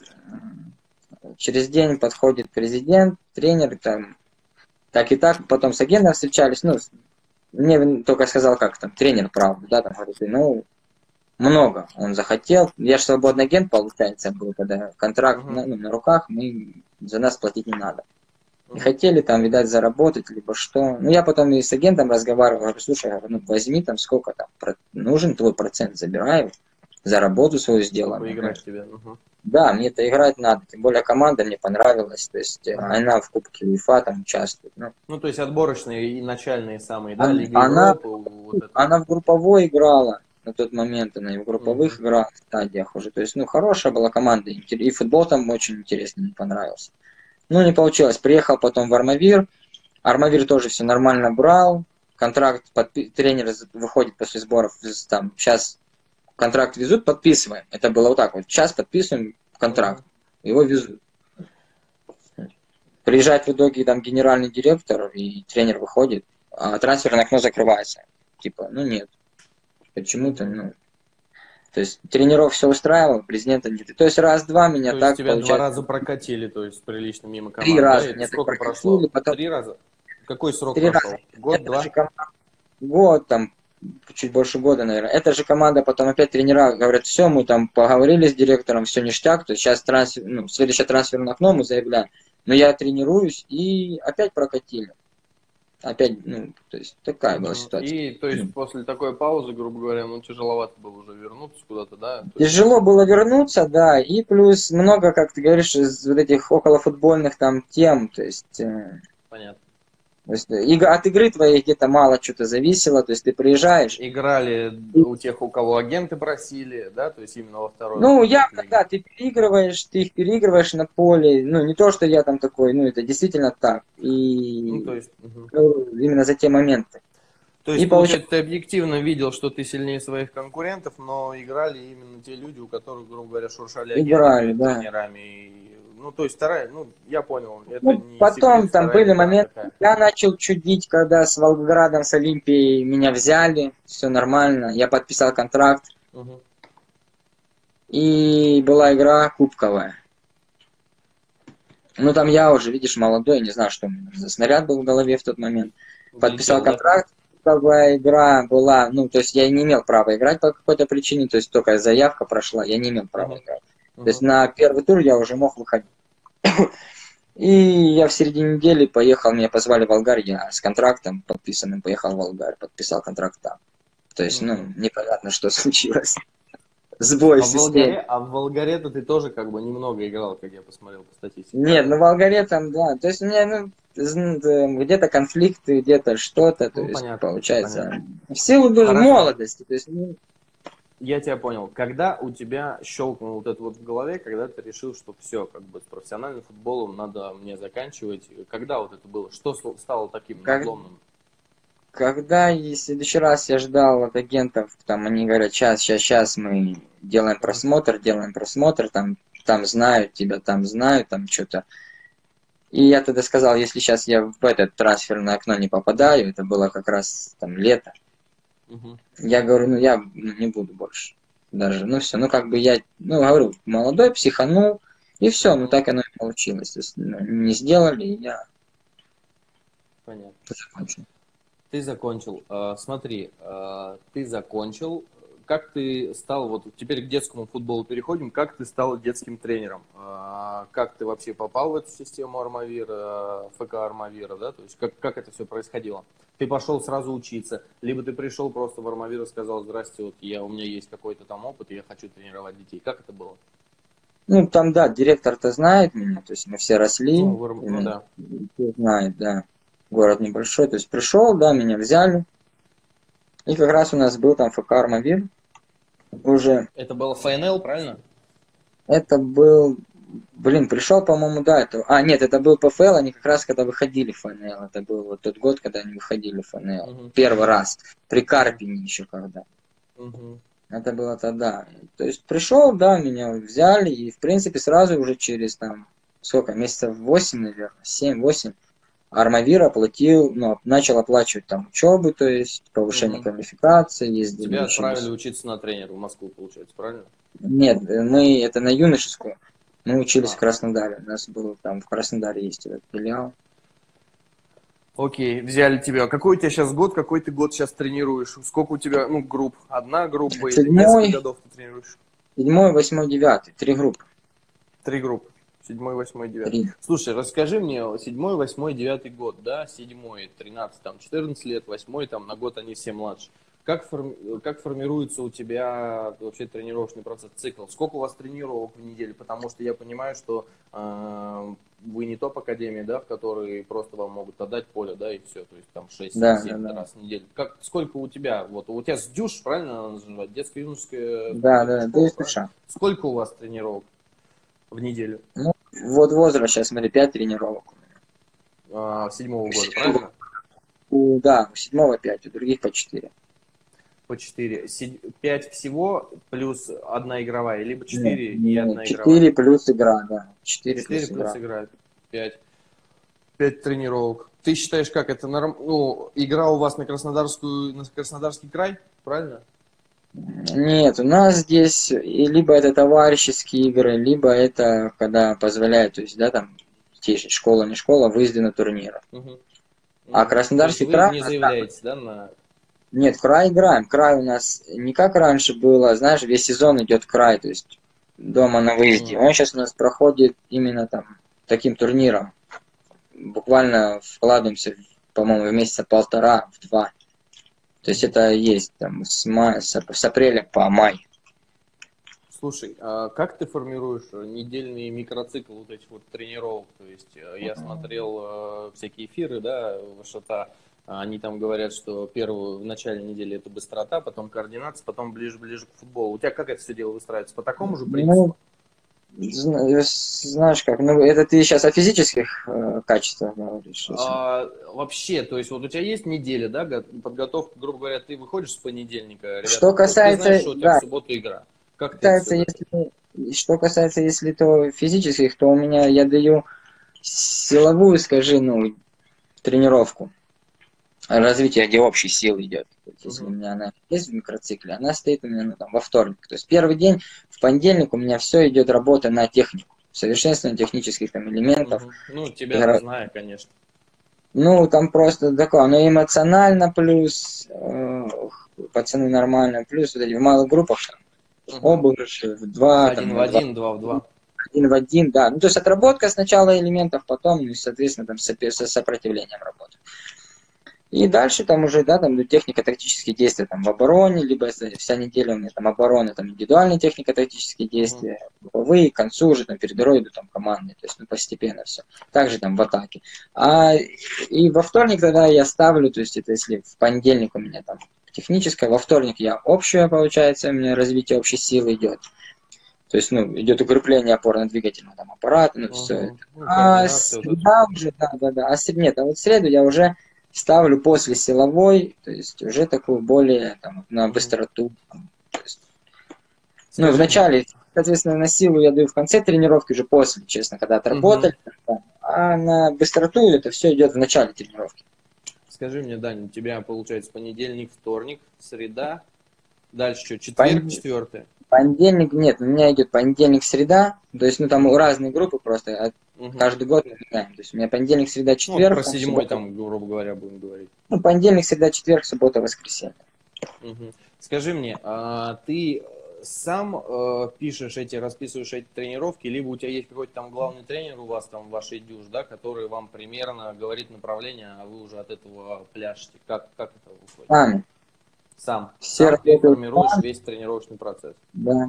через день подходит президент, тренер, там, так и так, потом с агентом встречались, ну, мне только сказал, как там, тренер, правда, да, там, говорит, ну, много он захотел. Я же свободный агент, получается, был, когда контракт Мгм. на руках, мы, за нас платить не надо. Не Мгм. хотели там, видать, заработать, либо что. Ну, я потом и с агентом разговаривал, говорю, слушай, я говорю, ну, возьми там сколько там, нужен твой процент, забираю, за работу свою Чтобы сделанную. Ну, поиграть тебе. Мгм. да, мне это играть надо, тем более команда мне понравилась, то есть Мгм. она в Кубке УЕФА там участвует. Ну, Ну, то есть отборочные и начальные самые, да, Лига она, Европы, вот это вот. она в групповой играла на тот момент, она и в Мгм. групповых играла в стадиях уже, то есть, ну, хорошая была команда, и футбол там очень интересный, мне понравился. Ну, не получилось, приехал потом в Армавир, Армавир тоже все нормально брал, контракт, тренер выходит после сборов, там, сейчас контракт везут, подписываем. Это было вот так вот, сейчас подписываем контракт, Мгм. его везут. Приезжает в итоге там генеральный директор, и тренер выходит, а трансферное окно закрывается. Типа, ну нет, почему-то, Мгм. ну... То есть тренеров все устраивало, президента нет. То есть раз-два меня То есть так, тебя два получается, раза прокатили, то есть прилично мимо три команд, да? раза И меня так сколько прошло? прокатили, потом 3 раза? Какой срок три раза. прошел? Год, Это же два? команда, год, там, чуть больше года, наверное. Эта же команда, потом опять тренера говорят, все, мы там поговорили с директором, все ништяк, то есть сейчас трансфер, ну, следующее трансферное окно мы заявляем. Но я тренируюсь, и опять прокатили. Опять, ну, то есть такая была Мгм. ситуация. И, то есть, после такой паузы, грубо говоря, ну, тяжеловато было уже вернуться куда-то, да? То есть, Тяжело было вернуться, да, и плюс много, как ты говоришь, из вот этих околофутбольных там тем, понятно. то есть от игры твоей где-то мало что-то зависело, то есть ты приезжаешь, Играли и, у тех, у кого агенты просили, да? То есть, именно во второй вот ну, этой вот явно, лиге. да, ты их переигрываешь на поле, ну, не то, что я там такой, ну, это действительно так, Ну, и то есть, мгм. именно за те моменты. То И есть, получается, получается, ты объективно видел, что ты сильнее своих конкурентов, но играли именно те люди, у которых, грубо говоря, шуршали агенты играли, перед да. тренерами. Ну, то есть, ну, я понял, это Ну, не потом секрет, там вторая были лига, она моменты, такая. я начал чудить, когда с Волгоградом, с Олимпией меня взяли, все нормально, я подписал контракт, Мгм. и была игра кубковая. Ну, там я уже, видишь, молодой, не знаю, что у меня за снаряд был в голове в тот момент. Подписал Влетел, да? контракт, кубковая игра была, ну, то есть я не имел права играть по какой-то причине, то есть только заявка прошла, я не имел права Мгм. играть. То есть Мгм. на первый тур я уже мог выходить. И я в середине недели поехал, меня позвали в Волгарь, я с контрактом подписанным поехал в Волгарь, подписал контракт там. То есть, ну, Мгм. непонятно, что случилось. Сбой А в в системе. Волгаре-то ты тоже как бы немного играл, как я посмотрел по статистике, Нет, правильно? ну в Волгаре там, да. То есть у меня, ну, где-то конфликты, где-то что-то, то Ну, есть, понятно, понятно. получается, в силу даже Хорошо, молодости, то есть, ну, я тебя понял. Когда у тебя щелкнул вот это вот в голове, когда ты решил, что все, как бы с профессиональным футболом надо мне заканчивать, когда вот это было? Что стало таким как, надломным? когда и в следующий раз я ждал от агентов, там, они говорят, сейчас мы Мгм. делаем просмотр, там знают тебя, там что-то. И я тогда сказал, если сейчас я в это трансферное окно не попадаю, это было как раз там лето, Мгм. я говорю, ну я не буду больше даже, ну все, ну как бы я, ну говорю, молодой, психанул, и все, ну Мгм. так оно и получилось, то есть ну, не сделали, и я Понятно. закончил. Ты закончил. Смотри, ты закончил. Как ты стал, вот теперь к детскому футболу переходим, как ты стал детским тренером? Как ты вообще попал в эту систему Армавира, ФК Армавира, да? То есть как это все происходило? Ты пошел сразу учиться, либо ты пришел просто в Армавир и сказал, здрасте, вот у меня есть какой-то там опыт, и я хочу тренировать детей. Как это было? Ну, там, да, директор-то знает меня, то есть мы все росли, Ну да. знает, да, город небольшой, то есть пришел, да, меня взяли, и как раз у нас был там ФК «Армавир», уже, Это было ФНЛ, правильно? это был, блин, пришел, по-моему, да, нет, это был ПФЛ, они как раз когда выходили в ФНЛ, это был вот тот год, когда они выходили в ФНЛ, Угу. первый раз, при Угу. Карпине еще когда. Угу. Это было тогда. То есть пришел, да, меня взяли, и в принципе сразу уже через там, сколько, месяцев 8, наверное, 7-8, Армавир оплатил, ну, начал оплачивать там учебу, то есть повышение Угу. квалификации, ездили, Тебя отправили учились. учиться на тренера в Москву, получается, правильно? Нет, мы это на юношескую. Мы учились в А, Краснодаре. У нас был там в Краснодаре есть этот филиал. окей, взяли тебя. Какой у тебя сейчас год, какой ты год сейчас тренируешь? Сколько у тебя, ну, групп? Одна группа или несколько Седьмой, годов ты тренируешь? седьмой, восьмой, девятый. 3 группы. 3 группы. 7, 8, 9. 3. Слушай, расскажи мне, 7, 8, 9 год, да? 7, 13, там, 14 лет, 8 там, на год они все младше. Как формируется у тебя вообще тренировочный процесс, цикл? Сколько у вас тренировок в неделю? Потому что я понимаю, что вы не топ-академия, да, в которой просто вам могут отдать поле, да, и все. То есть там 6, 7, Да, да, 7 да. раз в неделю. Сколько у тебя? Вот у тебя СДЮШ, правильно она называется? Детско-юношеская Да, спортивная да, то школа, есть правильно? душа. Сколько у вас тренировок в неделю? Ну, вот возраст сейчас, смотри, 5 тренировок. 7-го года, правильно? Да, у седьмого 5, у других по 4. По 4. 5 всего плюс одна игровая, либо Нет, 4 и нет, одна игровая. 4 плюс игра, да. 4 4 плюс плюс игра. игра. 5. 5 тренировок. Ты считаешь, как это норм... Ну, игра у вас на Краснодарский край, правильно? Нет, у нас здесь либо это товарищеские игры, либо это когда позволяет, то есть, да, там, школа, не школа, выезды на турниры. Угу. А Угу. То есть Краснодарский вы край, не заявляетесь, да, на... нет, край играем. Край у нас не как раньше было, знаешь, весь сезон идет край, то есть дома на выезде. Он сейчас у нас проходит именно там таким турниром. Буквально вкладываемся, по-моему, в месяца полтора, в 2. То есть это есть там с апреля по май. Слушай, а как ты формируешь недельный микроцикл вот этих вот тренировок? То есть я смотрел всякие эфиры, да, Вашата, они там говорят, что в начале недели это быстрота, потом координация, потом ближе к футболу. У тебя как это все дело выстраивается? По такому же Ну, принципу? знаешь как, ну это ты сейчас о физических качествах говоришь. Вообще, то есть вот у тебя есть неделя, да, подготовка, грубо говоря, ты выходишь с понедельника, ребята Что выходят, ты знаешь, касается, что у тебя в да, субботу игра. Как ты это все готовишь? что касается, если то физических, то у меня я даю силовую, скажи, ну, тренировку. Развитие, где общей силы идет. То есть, если у Угу, меня она есть в микроцикле, она стоит у меня ну, там, во вторник. То есть первый день, в понедельник у меня все идет работа на технику. Совершенствование технических там, элементов. угу. Ну, тебя-то знаю, конечно. Ну, там просто такое, ну, эмоционально плюс, пацаны нормально, плюс вот эти в малых группах, там, Угу. обыгрыши, в 2 там, Один в на 2, один, 2 в 2. 1 в 1, да. Ну, то есть отработка сначала элементов, потом, ну, соответственно, там, со сопротивлением работа. И дальше там уже, да, там технико-тактические действия там в обороне, либо если вся неделя у меня там обороны, там индивидуальные технико-тактические Угу. действия, групповые, к концу уже там перед игрой идут там командные, то есть ну, постепенно все. Также там в атаке. И во вторник тогда я ставлю, то есть это если в понедельник у меня там техническое, во вторник я общее, получается, у меня развитие общей силы идет. То есть, ну, идет укрепление опорно-двигательного там, аппарата, ну, все это. Угу. Ну, А координация вот это. среда уже, да, да, да. Нет, а вот среду я уже ставлю после силовой, то есть уже такую более там, на Угу. быстроту. То есть, ну, в Скажи мне. начале, соответственно, на силу я даю в конце тренировки, уже после, честно, когда Угу. отработали. А на быстроту это все идет в начале тренировки. Скажи мне, Дань, у тебя получается понедельник, вторник, среда, дальше что, четверг, Пон- четвертое? Понедельник, нет, у меня идет понедельник, среда, то есть, ну, там Угу. разные группы просто, Угу. каждый год мы меняем. То есть у меня понедельник, среда, Ну, вот четверг, про там, седьмой суббота. там, грубо говоря, будем говорить. Ну, понедельник, среда, четверг, суббота, воскресенье. Мгм. Скажи мне, ты сам пишешь расписываешь эти тренировки, либо у тебя есть какой-то там главный тренер у вас там в вашей дюж, да, который вам примерно говорит направление, а вы уже от этого пляшете? Как это выходит? Сами. Сам. Все Сам ты работают формируешь сами, весь тренировочный процесс. да.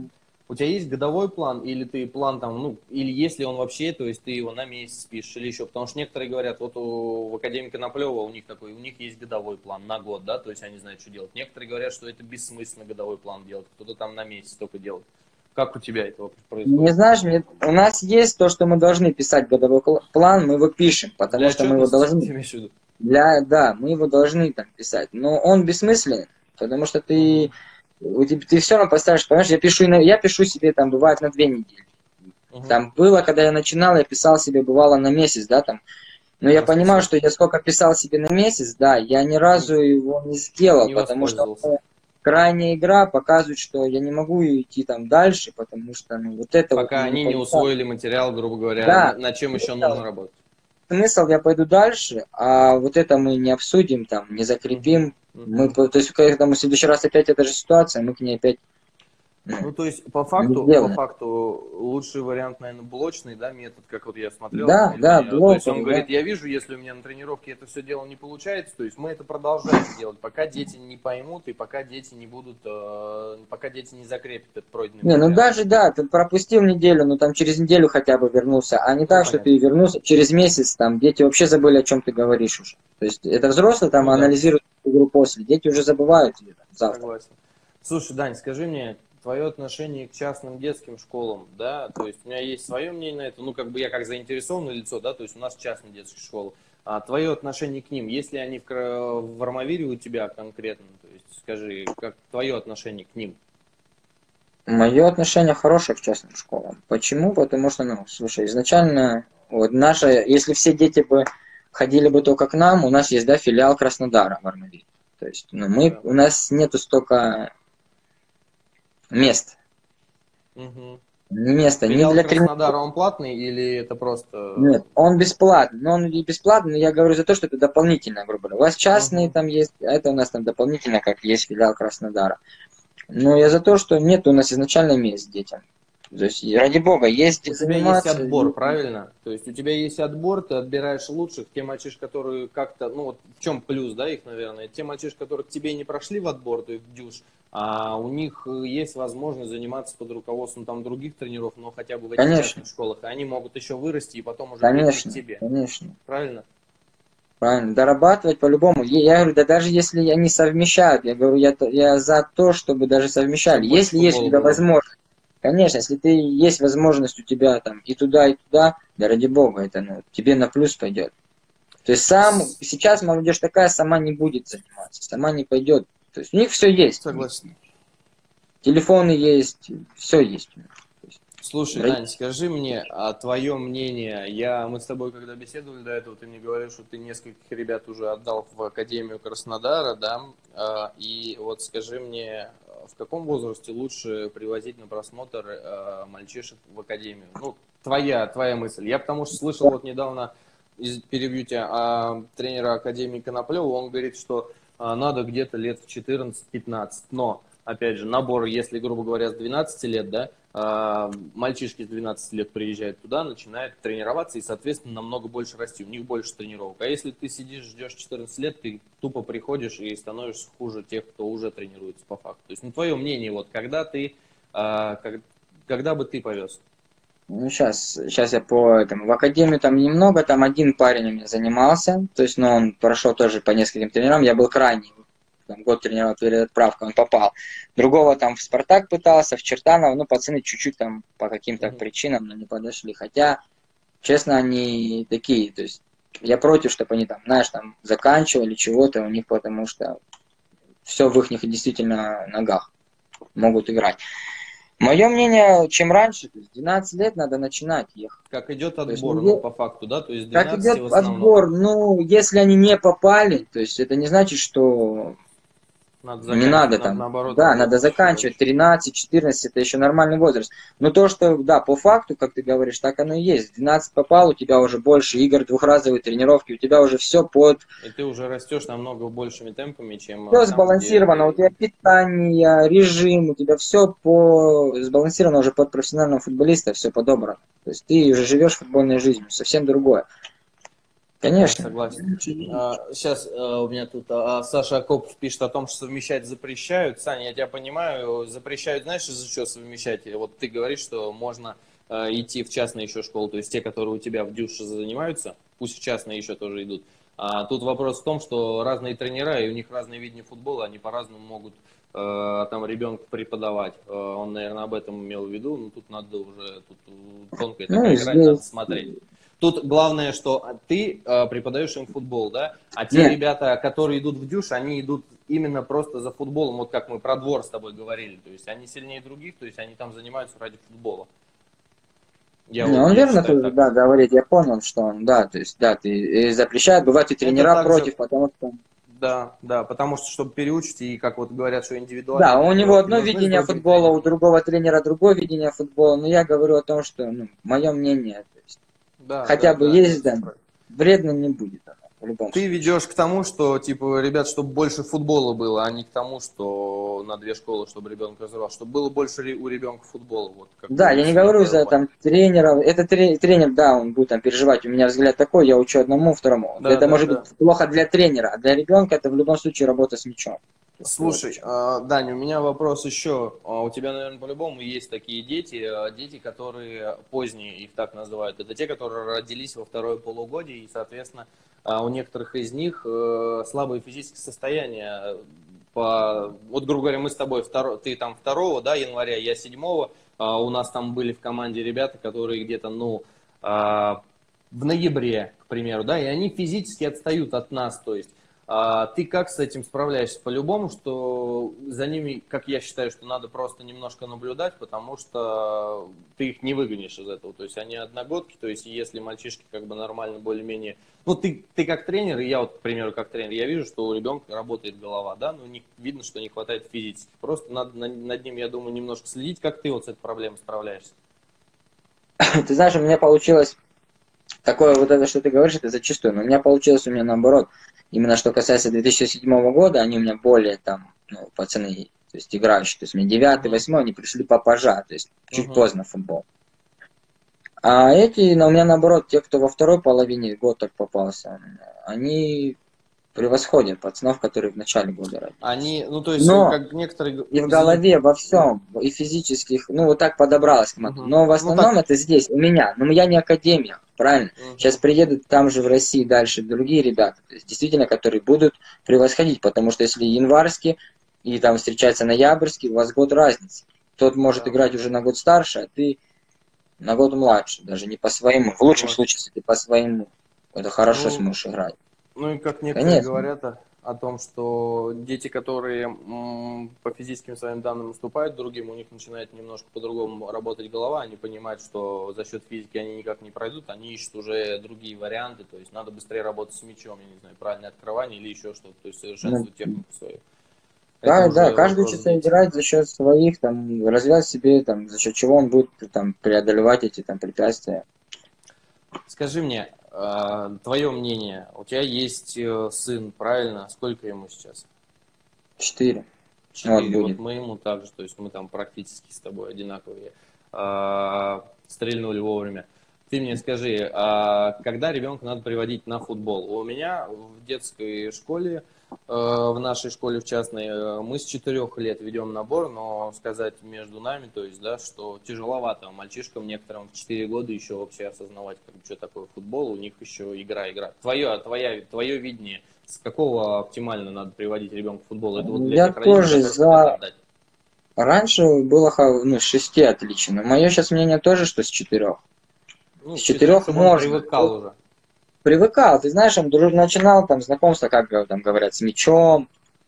У тебя есть годовой план, или ты план там, ну, или если он вообще, то есть ты его на месяц пишешь или еще, потому что некоторые говорят, вот в Академии Коноплева у них такой, у них есть годовой план на год, да, то есть они знают, что делать. Некоторые говорят, что это бессмысленно годовой план делать, кто-то там на месяц только делает. Как у тебя это происходит? Не знаешь, у нас есть то, что мы должны писать годовой план, мы его пишем, потому Для что мы его отчетности, ты должны. имеешь в виду? Да, мы его должны там писать. Но он бессмысленен, потому что ты все равно поставишь, понимаешь, я пишу себе там, бывает, на 2 недели. Там было, когда я начинал, я писал себе, бывало, на месяц, да, там. Но я понимаю, что я сколько писал себе на месяц, да, я ни разу его не сделал, Не потому что воспользовался. крайняя игра показывает, что я не могу идти там дальше, потому что, ну, вот это вот Пока мне они не помешало. усвоили материал, грубо говоря, Да, над чем еще нужно работать. смысл, я пойду дальше, а вот это мы не обсудим, там, не закрепим. То есть, когда мы в следующий раз опять эта же ситуация, мы к ней опять Ну, то есть, по сделаем. факту, лучший вариант, наверное, блочный, да, метод, как вот я смотрел. Да, То блок, есть, он да. говорит, я вижу, если у меня на тренировке это все дело не получается, то есть, мы это продолжаем делать, пока дети не поймут и пока дети не будут, пока дети не закрепят этот пройденный Не, ну материал. даже, да, ты пропустил неделю, ну там через неделю хотя бы вернулся, а не так, что понятно. ты вернулся через месяц, там дети вообще забыли, о чем ты говоришь уже. То есть это взрослые там Ну, да. анализируют игру после, дети уже забывают ее там, завтра. Согласен. Слушай, Дань, скажи мне, твое отношение к частным детским школам, да, то есть у меня есть свое мнение на это, ну, как бы я как заинтересованное лицо, да, то есть у нас частные детские школы, а твое отношение к ним, есть ли они в Армавире у тебя конкретно, то есть скажи, как твое отношение к ним? Мое отношение хорошее к частным школам. Почему? Потому что, ну, слушай, изначально, вот наша, если все дети бы ходили бы только к нам, у нас есть, да, филиал Краснодара в Армавире. То есть, ну, у нас нету столько мест. Угу. Места не Филиал для Краснодара, он платный или это просто... Нет, он бесплатный. Но он и бесплатный, но я говорю за то, что это дополнительно, грубо говоря. У вас частные там есть, а это у нас там дополнительно, как есть филиал Краснодара. Но я за то, что нет у нас изначально мест детям. То есть, ради бога, есть где У тебя есть заниматься. отбор, правильно? То есть у тебя есть отбор, ты отбираешь лучших, те мальчишки, которые как-то, ну вот в чем плюс, да, их, наверное, те мальчишки, которые к тебе не прошли в отбор, то есть в дюш, а у них есть возможность заниматься под руководством там других тренеров, но хотя бы в этих частных школах, и они могут еще вырасти и потом уже прийти к тебе. Конечно. Правильно? Правильно. Дорабатывать по-любому. Я говорю, да даже если они совмещают, я говорю, я за то, чтобы даже совмещали. Если есть у тебя возможность. Конечно, если ты есть возможность у тебя там и туда, да ради бога, это ну, тебе на плюс пойдет. То есть сейчас молодежь такая сама не будет заниматься, сама не пойдет. То есть у них все есть. Согласен. Телефоны есть, все есть у них. Слушай, Дань, скажи мне, а твое мнение, мы с тобой когда беседовали до этого, ты мне говорил, что ты нескольких ребят уже отдал в Академию Краснодара, да, и вот скажи мне, в каком возрасте лучше привозить на просмотр мальчишек в Академию? Ну, твоя мысль. Я потому что слышал вот недавно, перебью тебя, тренера Академии Коноплева, он говорит, что надо где-то лет в 14-15, но, опять же, набор, если, грубо говоря, с 12 лет, да, мальчишки с 12 лет приезжают туда, начинают тренироваться и, соответственно, намного больше расти, у них больше тренировок. А если ты сидишь, ждешь 14 лет, ты тупо приходишь и становишься хуже тех, кто уже тренируется по факту. То есть, ну, твое мнение, вот, когда бы ты повез? Ну, сейчас я по этому. В академию там немного, там один парень у меня занимался, то есть, ну, он прошел тоже по нескольким тренерам, я был крайний. Там, год тренировал перед отправкой, он попал. Другого там в Спартак пытался, в Чертанов, ну, пацаны чуть-чуть там по каким-то причинам, но не подошли. Хотя, честно, они такие, то есть, я против, чтобы они там, знаешь, там, заканчивали чего-то у них, потому что все в их действительно ногах могут играть. Мое мнение, чем раньше, то есть 12 лет надо начинать ехать. Как идет отбор, ну, по факту, да? То есть 12 как идет в основном. отбор, ну, если они не попали, то есть это не значит, что не надо там, наоборот, да, надо заканчивать, 13-14, это еще нормальный возраст. Но то, что, да, по факту, как ты говоришь, так оно и есть. 12 попал, у тебя уже больше игр, двухразовые тренировки, у тебя уже все под... И ты уже растешь намного большими темпами, чем... Все сбалансировано, у тебя питание, режим, у тебя все сбалансировано уже под профессионального футболиста, все подобрано. То есть ты уже живешь футбольной жизнью, совсем другое. Да, Конечно. согласен. Сейчас у меня тут Саша Акопов пишет о том, что совмещать запрещают. Саня, я тебя понимаю, запрещают, знаешь, из-за чего совмещать? Вот ты говоришь, что можно идти в частные еще школы, то есть те, которые у тебя в дюше занимаются, пусть в частные еще тоже идут. Тут вопрос в том, что разные тренера, и у них разные видения футбола, они по-разному могут там ребенку преподавать. Он, наверное, об этом имел в виду, но тут надо уже, тут тонкая Ну, такая грань, надо здесь... смотреть. Тут главное, что ты преподаешь им футбол, да, а те Нет, ребята, которые идут в дюш, они идут именно просто за футболом, вот как мы про двор с тобой говорили, то есть они сильнее других, то есть они там занимаются ради футбола. не, он Я верно считаю тоже, так. да, говорит, я понял, что он, да, то есть, да, ты запрещает, бывают и Это тренера также, против, потому что... да, да, потому что, чтобы переучить, и как вот говорят, что индивидуальные Да, у него тренировки одно нужны с видение другим футбола, у тренером. другого тренера другое видение футбола, но я говорю о том, что, ну, мое мнение, то есть, Да, хотя да, бы да, нет, есть, все да, правильно. вредно не будет оно, в любом Ты случае. ведешь к тому, что, типа, ребят, чтобы больше футбола было, а не к тому, что на две школы, чтобы ребенок развивался, чтобы было больше у ребенка футбола, вот Да, какую я не суть говорю твою за понял. там тренера. Это тренер, да, он будет там переживать. У меня взгляд такой, я учу одному, второму. Да, Это да, может быть да. плохо для тренера, а для ребенка это в любом случае работа с мячом. То есть, вот в Слушай, чем. Даня, у меня вопрос еще. У тебя, наверное, по-любому есть такие дети, дети, которые поздние, их так называют. Это те, которые родились во второе полугодие, и, соответственно, у некоторых из них слабое физическое состояние. Вот, грубо говоря, мы с тобой, ты там 2, да, января, я 7, у нас там были в команде ребята, которые где-то, ну, в ноябре, к примеру, да, и они физически отстают от нас, то есть. Ты как с этим справляешься? По-любому, что за ними, как я считаю, что надо просто немножко наблюдать, потому что ты их не выгонишь из этого. То есть они одногодки, то есть если мальчишки как бы нормально, более-менее... Ну, ты как тренер, и я вот, к примеру, как тренер, я вижу, что у ребенка работает голова, да, но видно, что не хватает физически. Просто надо над ним, я думаю, немножко следить. Как ты вот с этой проблемой справляешься? Ты знаешь, у меня получилось такое вот это, что ты говоришь, это зачастую. Но у меня получилось у меня наоборот. Именно что касается 2007 года, они у меня более там, ну, пацаны, то есть играющие. То есть мне 9, Угу, 8, они пришли попозже, то есть чуть угу. поздно в футбол. А эти, у меня наоборот, те, кто во второй половине года попался, они превосходят пацанов, которые в начале года родились. Они, ну, то есть, Но как некоторые... и в Извини. голове, во Ну, всем, и физических, ну вот так подобралась к мату. угу. Но в Ну, основном так... это здесь, у меня. Но я не академия, правильно? Сейчас Угу. приедут там же в России дальше другие ребята, то есть действительно, которые будут превосходить, потому что если январский и там встречается ноябрьский, у вас год разницы. Тот может Да, играть уже на год старше, а ты на год младше, даже не по своему. В лучшем согласен. случае, если ты по своему, это хорошо Ну, сможешь играть. ну и как некоторые Конечно. говорят о том, что дети, которые по физическим своим данным уступают другим, у них начинает немножко по-другому работать голова, они понимают, что за счет физики они никак не пройдут, они ищут уже другие варианты, то есть надо быстрее работать с мячом, я не знаю, правильное открывание или еще что-то, то есть Ну, совершенствовать технику свою. Это да, да, уже каждый вопрос учится детей. играть за счет своих, там, развивать себе, там, за счет чего он будет там преодолевать эти там препятствия. Скажи мне, твое мнение, у тебя есть сын, правильно? Сколько ему сейчас? 4. Вот 4. Вот будет. мы ему также, то есть мы там практически с тобой одинаковые. Стрельнули вовремя. Ты мне скажи, когда ребенка надо приводить на футбол? У меня в детской школе, в нашей школе в частной, мы с 4 лет ведем набор, но сказать между нами, то есть, да, что тяжеловато мальчишкам некоторым в 4 года еще вообще осознавать, как бы, что такое футбол, у них еще игра. Твое видение, с какого оптимально надо приводить ребенка в футбол? Это вот для Я тех родителей, тоже которые хотят за... отдать. Раньше было ну, с 6 отлично. Мое сейчас мнение тоже, что с 4. Ну, С с 4, 4 чтобы он можно. привыкал уже. Привыкал, ты знаешь, он начинал там знакомство, как там говорят, с мячом.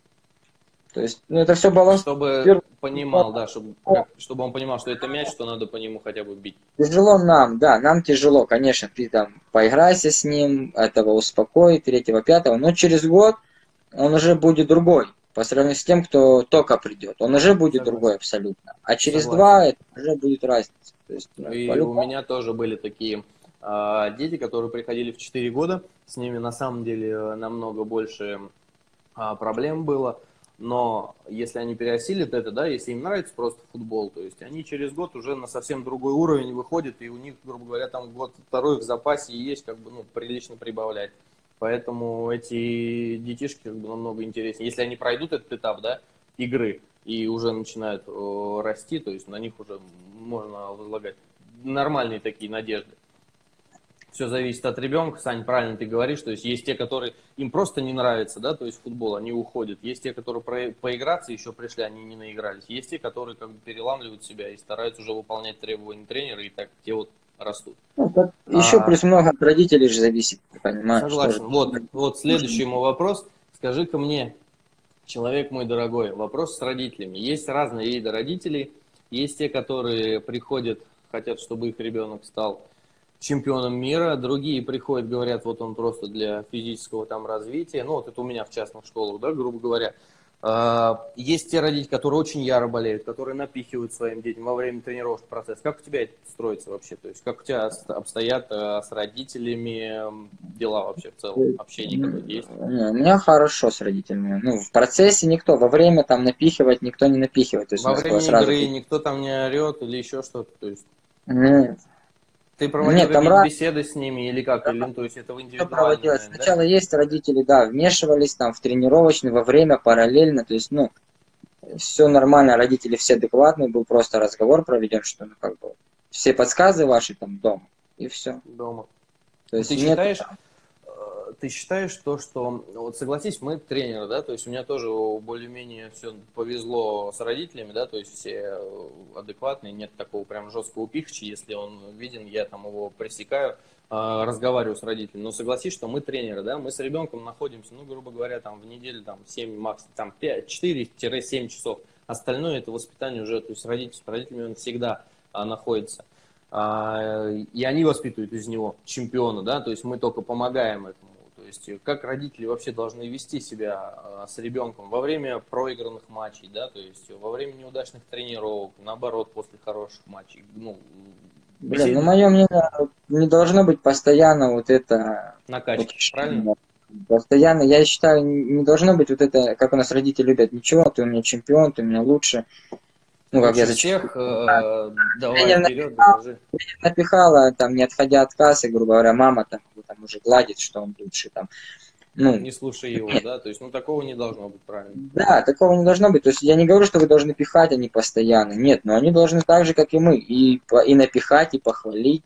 То есть, ну, это все баланс. Чтобы понимал, да, чтобы он понимал, что это мяч, что надо по нему хотя бы бить. Тяжело нам, да, нам тяжело, конечно, ты там поиграйся с ним, этого успокой, третьего, пятого, но через год он уже будет другой, по сравнению с тем, кто только придет. Он уже будет другой Согласен. абсолютно. А через Согласен. 2 это уже будет разница. То есть, ну, И у по-любому. меня тоже были такие дети, которые приходили в 4 года. С ними на самом деле намного больше проблем было. Но если они переосилят это, да, если им нравится просто футбол, то есть они через год уже на совсем другой уровень выходят, и у них, грубо говоря, там год-второй в запасе есть, как бы, ну, прилично прибавлять. Поэтому эти детишки как бы намного интереснее. Если они пройдут этот этап, да, игры и уже начинают расти, то есть на них уже можно возлагать нормальные такие надежды. Все зависит от ребенка, Сань, правильно ты говоришь, то есть есть те, которые им просто не нравится, да, то есть футбол, они уходят, есть те, которые поиграться еще пришли, они не наигрались, есть те, которые как бы переламливают себя и стараются уже выполнять требования тренера, и так те вот растут. Ну, еще плюс много от родителей же зависит, понимаешь? Согласен. Вот следующий мой вопрос. Скажи-ка мне, человек мой дорогой, вопрос с родителями. Есть разные виды родителей, есть те, которые приходят, хотят, чтобы их ребенок стал чемпионом мира, другие приходят, говорят, вот он просто для физического там развития, ну вот это у меня в частных школах, да, грубо говоря. Есть те родители, которые очень яро болеют, которые напихивают своим детям во время тренировочного процесса. Как у тебя это строится вообще? То есть как у тебя обстоят с родителями дела вообще в целом? Общение какое-то есть? Не, у меня хорошо с родителями. Ну, в процессе никто, во время там напихивать никто не напихивает. То есть Во время игры никто там не орет или еще что-то? То есть... Нет. Ты проводил какие-то беседы с ними или как? Или, то есть это в индивидуально? Сначала есть родители, да, вмешивались там в тренировочный, во время, параллельно, то есть, ну, все нормально, родители все адекватные, был просто разговор проведен, что, ну, как бы, все подсказы ваши там дома, и все. Дома. То есть ты считаешь то, что, вот согласись, мы тренеры, да, то есть у меня тоже более-менее все повезло с родителями, да, то есть все адекватные, нет такого прям жесткого пихчи, если он виден, я там его пресекаю, разговариваю с родителями, но согласись, что мы тренеры, да, мы с ребенком находимся, ну, грубо говоря, там в неделю там 7, максимум, там 4-7 часов, остальное это воспитание уже, то есть с родителями он всегда находится. И они воспитывают из него чемпиона, да, то есть мы только помогаем этому. То есть как родители вообще должны вести себя с ребенком во время проигранных матчей, да, то есть во время неудачных тренировок, наоборот, после хороших матчей. Ну, блин, ну мое мнение, не должно быть постоянно вот это... Накачка, правильно? Постоянно, я считаю, не должно быть вот это, как у нас родители любят, ничего, ты у меня чемпион, ты у меня лучше. Ну, как я всех, давай вперед, докажи. Напихала, там, не отходя от кассы, грубо говоря, мама там уже гладит, что он лучше, там. Ну, не слушай его, да, то есть, ну, такого не должно быть, правильно? Да, такого не должно быть, то есть, я не говорю, что вы должны пихать, они постоянно, нет, но они должны так же, как и мы, и напихать, и похвалить,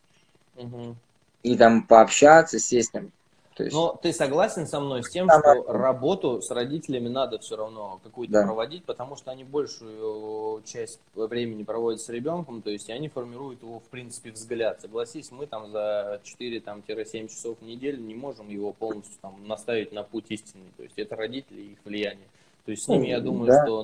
и там пообщаться, сесть там. Но ты согласен со мной с тем, что работу с родителями надо все равно какую-то проводить, потому что они большую часть времени проводят с ребенком, то есть они формируют его, в принципе, взгляд. Согласись, мы там за 4-7 часов в неделю не можем его полностью там наставить на путь истинный. То есть это родители и их влияние. То есть с ними, я думаю, что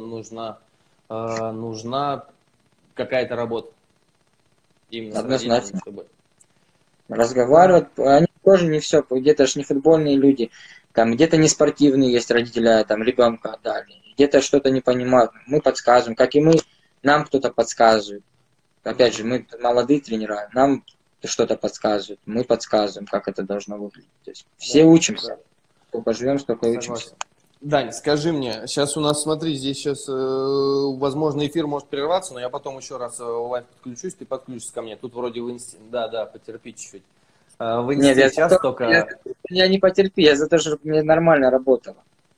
нужна какая-то работа. Именно с родителями, чтобы... Разговаривать, они тоже не все, где-то же не футбольные люди, там где-то не спортивные есть родители, там ребенка отдали, где-то что-то не понимают, мы подсказываем, как и мы, нам кто-то подсказывает. Опять же, мы молодые тренера, нам что-то подсказывают, мы подсказываем, как это должно выглядеть. То есть все учимся, сколько живем, столько и учимся. Дань, скажи мне, сейчас у нас, смотри, здесь сейчас, возможно, эфир может прерваться, но я потом еще раз лайв подключусь, ты подключишься ко мне. Тут вроде в инсте, да, потерпи чуть-чуть. В инсте нет, сейчас только... Я не потерпи, я за то, чтобы мне нормально работало.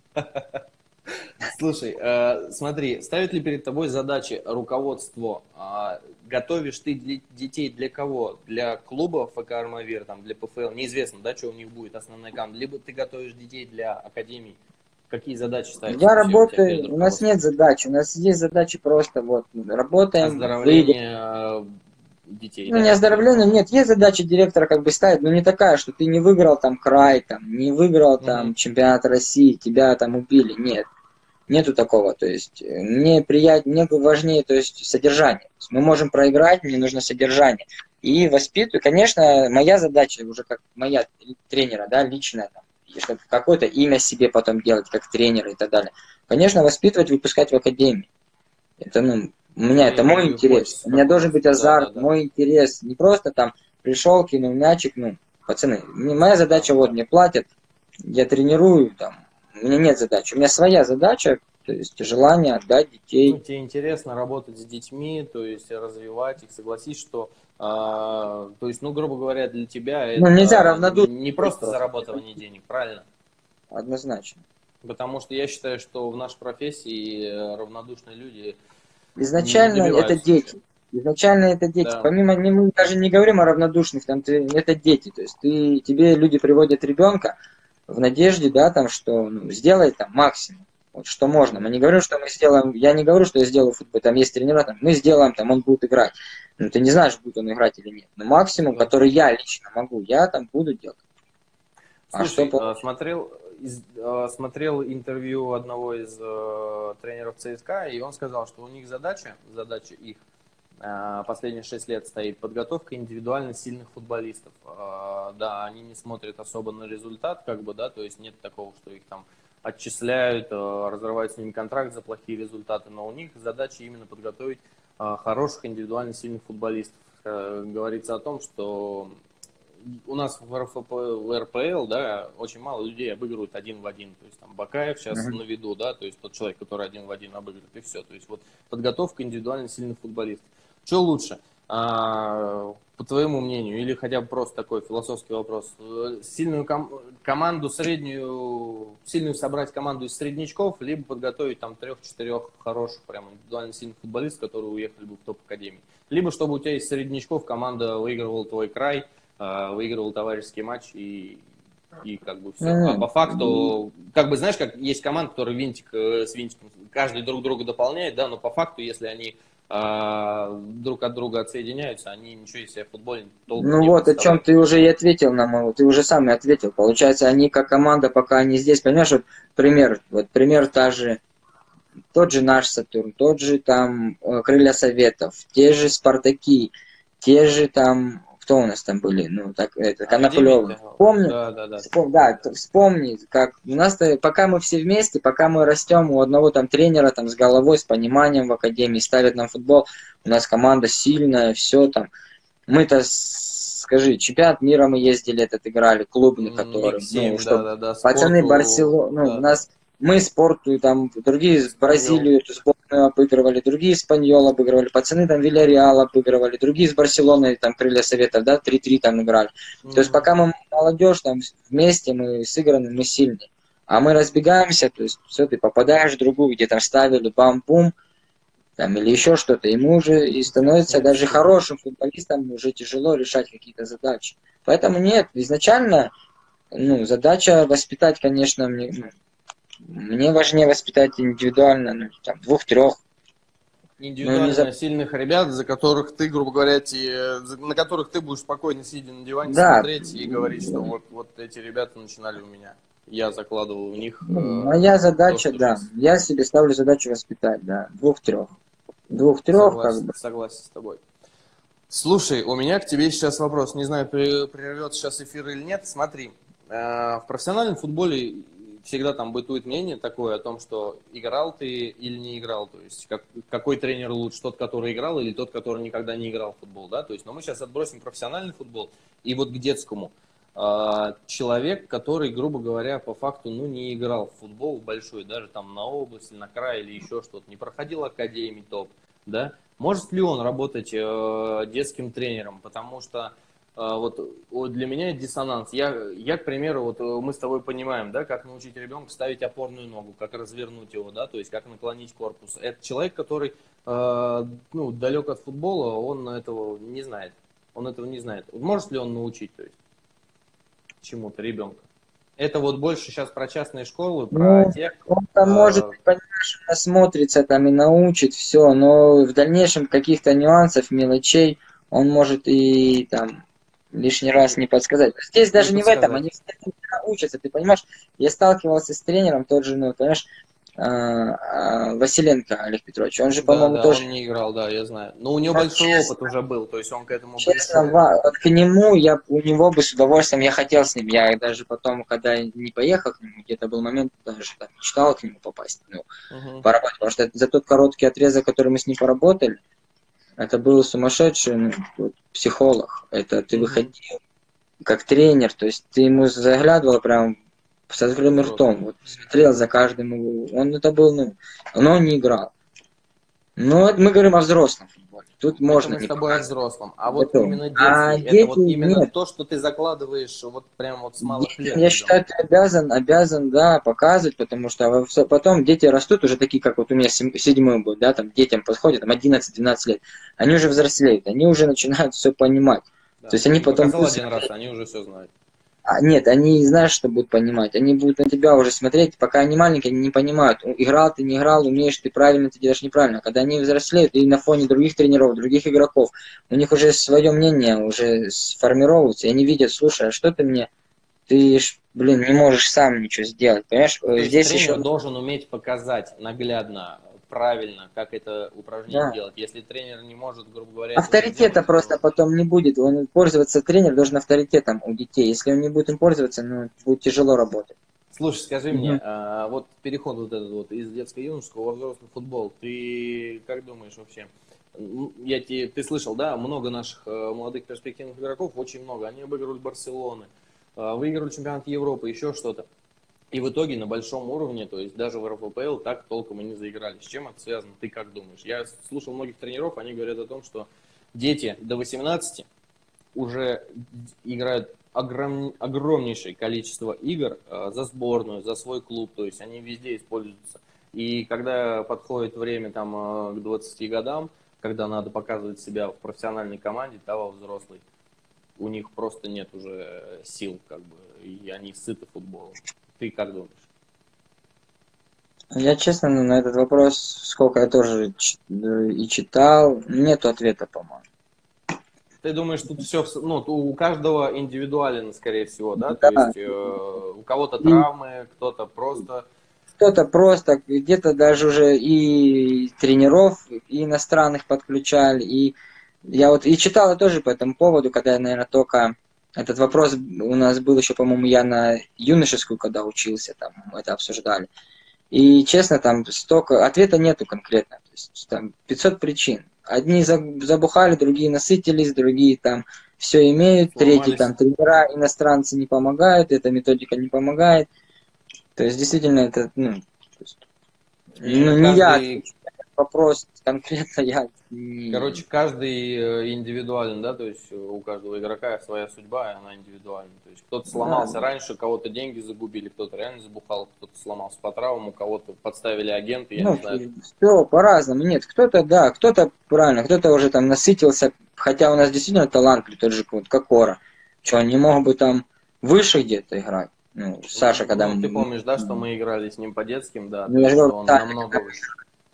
Слушай, смотри, ставит ли перед тобой задачи руководство? Готовишь ты детей для кого? Для клуба ФК Армавир, там, для ПФЛ? Неизвестно, да, что у них будет основная команда. Либо ты готовишь детей для академий? Какие задачи ставишь? Я работаю, у нас нет задач, у нас есть задачи просто, вот, работаем. Оздоровление детей. Ну, не оздоровление, нет, есть задача директора как бы ставить, но не такая, что ты не выиграл там край, там, не выиграл там чемпионат России, тебя там убили, нет. Нету такого, то есть мне важнее, то есть содержание. Мы можем проиграть, мне нужно содержание. И воспитываю, конечно, моя задача уже как моя тренера, да, личная, там, чтобы какое-то имя себе потом делать, как тренера и так далее. Конечно, воспитывать, выпускать в академии. Это, ну, у меня это мой интерес. У меня должен быть азарт, мой интерес. Не просто там пришел, кинул мячик, ну, пацаны, моя задача, вот, мне платят, я тренирую, там, у меня нет задачи. У меня своя задача, то есть желание отдать Ну, детей. тебе интересно работать с детьми, то есть развивать их, согласись, что, то есть, ну, грубо говоря, для тебя Ну, нельзя это равнодушно не быть просто просто. заработывание денег, правильно? Однозначно. Потому что я считаю, что в нашей профессии равнодушные люди не Изначально это добиваются ничего. дети. Изначально это дети. Да. Помимо, мы даже не говорим о равнодушных, там, это дети. То есть тебе люди приводят ребенка в надежде, да, там, что ну, сделай там максимум. Вот что можно. Мы Мгм. не говорим, что мы сделаем, я не говорю, что я сделаю футбол, там есть тренера, там, мы сделаем, там, он будет играть. Ну, ты не знаешь, будет он играть или нет. Но максимум, Согласен. который я лично могу, я там буду делать. А что Слушай, получится? смотрел интервью одного из тренеров ЦСКА, и он сказал, что у них задача их последние 6 лет стоит подготовка индивидуально сильных футболистов. Да, они не смотрят особо на результат, как бы, да, то есть нет такого, что их там отчисляют, разрывают с ними контракт за плохие результаты, но у них задача именно подготовить хороших индивидуально сильных футболистов. Говорится о том, что у нас в РПЛ, да, очень мало людей обыгрывают один в один. То есть там Бакаев сейчас Мгм. на виду, да, то есть тот человек, который один в один обыгрывает, и все. То есть вот подготовка индивидуально сильных футболистов. Что лучше, по твоему мнению, или хотя бы просто такой философский вопрос, сильную команду среднюю, сильную собрать команду из среднячков, либо подготовить там 3-4 хороших, прям индивидуально сильных футболистов, которые уехали бы в топ-академии. Либо чтобы у тебя из среднячков команда выигрывала твой край, выигрывал товарищеский матч и как бы все. А по Ну, факту, как бы знаешь, как есть команда, которая винтик с винтиком, каждый друг друга дополняет, да, но по факту, если они друг от друга отсоединяются, они ничего из себя в футболе толком Ну не вот о чем представляют. ты уже и ответил на мой, ты уже сам и ответил. Получается, они как команда, пока они здесь, понимаешь, вот пример тот же наш Сатурн, тот же там Крылья Советов, те же Спартаки, те же там, кто у нас там были, ну так, это Коноплёвы. Академия-то, Помню, да, да, да. да, вспомни, как у нас-то, пока мы все вместе, пока мы растем, у одного там тренера там с головой, с пониманием в академии, ставят нам футбол, у нас команда сильная, все там. Мы-то, скажи, чемпионат мира мы ездили, этот играли, клубный, который, ну, Микс-7, да, что да, да, пацаны спорту, Барселону, ну, у да, да. нас, мы спорту, там, другие Испаньол. Бразилию, эту сборную обыгрывали, другие Испаньол обыгрывали, пацаны там Вильяреал обыгрывали, другие с Барселоной, там, Крылья Советов, да, 3-3 там играли. То есть, Мгм. пока мы молодежь, там, вместе, мы сыграны, мы сильные. А мы разбегаемся, то есть, все, ты попадаешь в другую, где там ставили бам-бум, там, или еще что-то, ему уже и становится Нет, даже супер. хорошим футболистом уже тяжело решать какие-то задачи. Поэтому нет, изначально, ну, задача воспитать, конечно, мне важнее воспитать индивидуально, ну, там, двух-трех, ну, не за... Индивидуально сильных ребят, за которых ты, грубо говоря, на которых ты будешь спокойно сидя на диване Да, смотреть и говорить, что вот эти ребята начинали у меня. Я закладывал в них ну, моя то, задача, что да, сейчас. я себе ставлю задачу воспитать, да, двух-трех. Двух-трех, как Согласен, бы. согласен с тобой. Слушай, у меня к тебе сейчас вопрос. Не знаю, прервет сейчас эфир или нет. Смотри, в профессиональном футболе всегда там бытует мнение такое о том, что играл ты или не играл. То есть какой тренер лучше, тот, который играл, или тот, который никогда не играл в футбол. Да? То есть, но мы сейчас отбросим профессиональный футбол и вот к детскому. Человек, который, грубо говоря, по факту ну, не играл в футбол большой, даже там на область, на край или еще что-то, не проходил академии топ, да, может ли он работать детским тренером? Потому что вот для меня это диссонанс. К примеру, вот мы с тобой понимаем, да, как научить ребенка ставить опорную ногу, как развернуть его, да, то есть как наклонить корпус. Это человек, который ну, далек от футбола, он этого не знает. Он этого не знает. Может ли он научить, то есть, чему-то ребенка? Это вот больше сейчас про частные школы, про Ну, тех. он там может, понимаешь, насмотрится там и научит все, но в дальнейшем каких-то нюансов, мелочей он может и там лишний раз не подсказать. Здесь Не даже не в этом, подсказать. они все учатся, ты понимаешь? Я сталкивался с тренером, тот же, ну, понимаешь, Василенко Олег Петрович, он же, Да, по-моему, да, тоже, он не играл, да, я знаю. Но у него как большой честно, опыт уже был, то есть он к этому честно, пришел. вот к нему у него бы с удовольствием, я хотел с ним, я даже потом, когда не поехал к нему, где-то был момент, даже там мечтал к нему попасть, ну, Угу, поработать, потому что за тот короткий отрезок, который мы с ним поработали, это был сумасшедший ну, вот, психолог, это ты угу. выходил как тренер, то есть ты ему заглядывал прям с открытым ртом. Вот, смотрел за каждым его. Он это был, ну, но он не играл. Но мы говорим о взрослом футболе. Тут Это можно мы с не тобой о показывать. взрослом. А вот Готово. именно А детский, это дети вот именно нет. то, что ты закладываешь вот прям вот с малых Детям, лет я ребенку. считаю, ты обязан, да, показывать, потому что потом дети растут уже такие, как вот у меня 7-й год, да, там детям подходит, там 11-12 лет, они уже взрослеют, они уже начинают все понимать. То Да, есть ты они им потом показал будут один раз, смотреть. они уже все знают. Нет, они не знают, что будут понимать. Они будут на тебя уже смотреть, пока они маленькие, они не понимают, играл ты, не играл, умеешь ты правильно, ты делаешь неправильно. Когда они взрослеют, и на фоне других тренеров, других игроков, у них уже свое мнение уже сформировывается, и они видят, слушай, а что ты мне, ты ж, блин, не можешь сам ничего сделать, понимаешь? То есть Здесь еще, тренер должен уметь показать наглядно, правильно, как это упражнение да, делать. Если тренер не может, грубо говоря, этого авторитета сделать, просто то потом не будет. Он пользоваться, тренер должен авторитетом у детей. Если он не будет им пользоваться, ну, будет тяжело работать. слушай, скажи мне, Мгм. вот переход вот этот вот из детско-юношеского во взрослый футбол, ты как думаешь вообще? Ты слышал, да, много наших молодых перспективных игроков, очень много, они обыгрывали Барселоны, выиграли чемпионат Европы, еще что-то. И в итоге на большом уровне, то есть даже в РФПЛ так толком и не заиграли. С чем это связано? Ты как думаешь? Я слушал многих тренеров, они говорят о том, что дети до 18 уже играют огромнейшее количество игр за сборную, за свой клуб, то есть они везде используются. И когда подходит время там, к 20 годам, когда надо показывать себя в профессиональной команде, да, во взрослой, у них просто нет уже сил, как бы, и они сыты футболом. Ты как думаешь? Я честно, ну, на этот вопрос, сколько я тоже и читал, нету ответа, по-моему. Ты думаешь, тут все, ну, у каждого индивидуально, скорее всего, да? То Да, есть у кого-то и травмы, кто-то просто... кто-то просто, где-то даже уже и тренеров и иностранных подключали, и я вот и читал я тоже по этому поводу, когда я, наверное, только этот вопрос у нас был еще, по-моему, я на юношескую, когда учился, там мы это обсуждали. И честно, там столько ответа нету конкретно. То есть там 500 причин. Одни забухали, другие насытились, другие там все имеют, третьи Сломались. там тренера иностранцы не помогают, эта методика не помогает. То есть действительно это, ну, то есть, И ну, не я каждый, отвечу на этот вопрос конкретно, я не... короче, каждый индивидуален, да, то есть у каждого игрока своя судьба, и она индивидуальна. То есть кто-то Да, сломался раньше, у кого-то деньги загубили, кто-то реально забухал, кто-то сломался по травмам, у кого-то подставили агенты, я не ну, знаю. все по-разному. Нет, кто-то, да, кто-то правильно, кто-то уже там насытился, хотя у нас действительно талант, тот же вот Кокора. Что, они могут бы там выше где-то играть? Ну, Саша, когда... Ну, ты помнишь, да, что мы играли с ним по детским, да, Ну, то я же есть говорю, что он да, намного выше.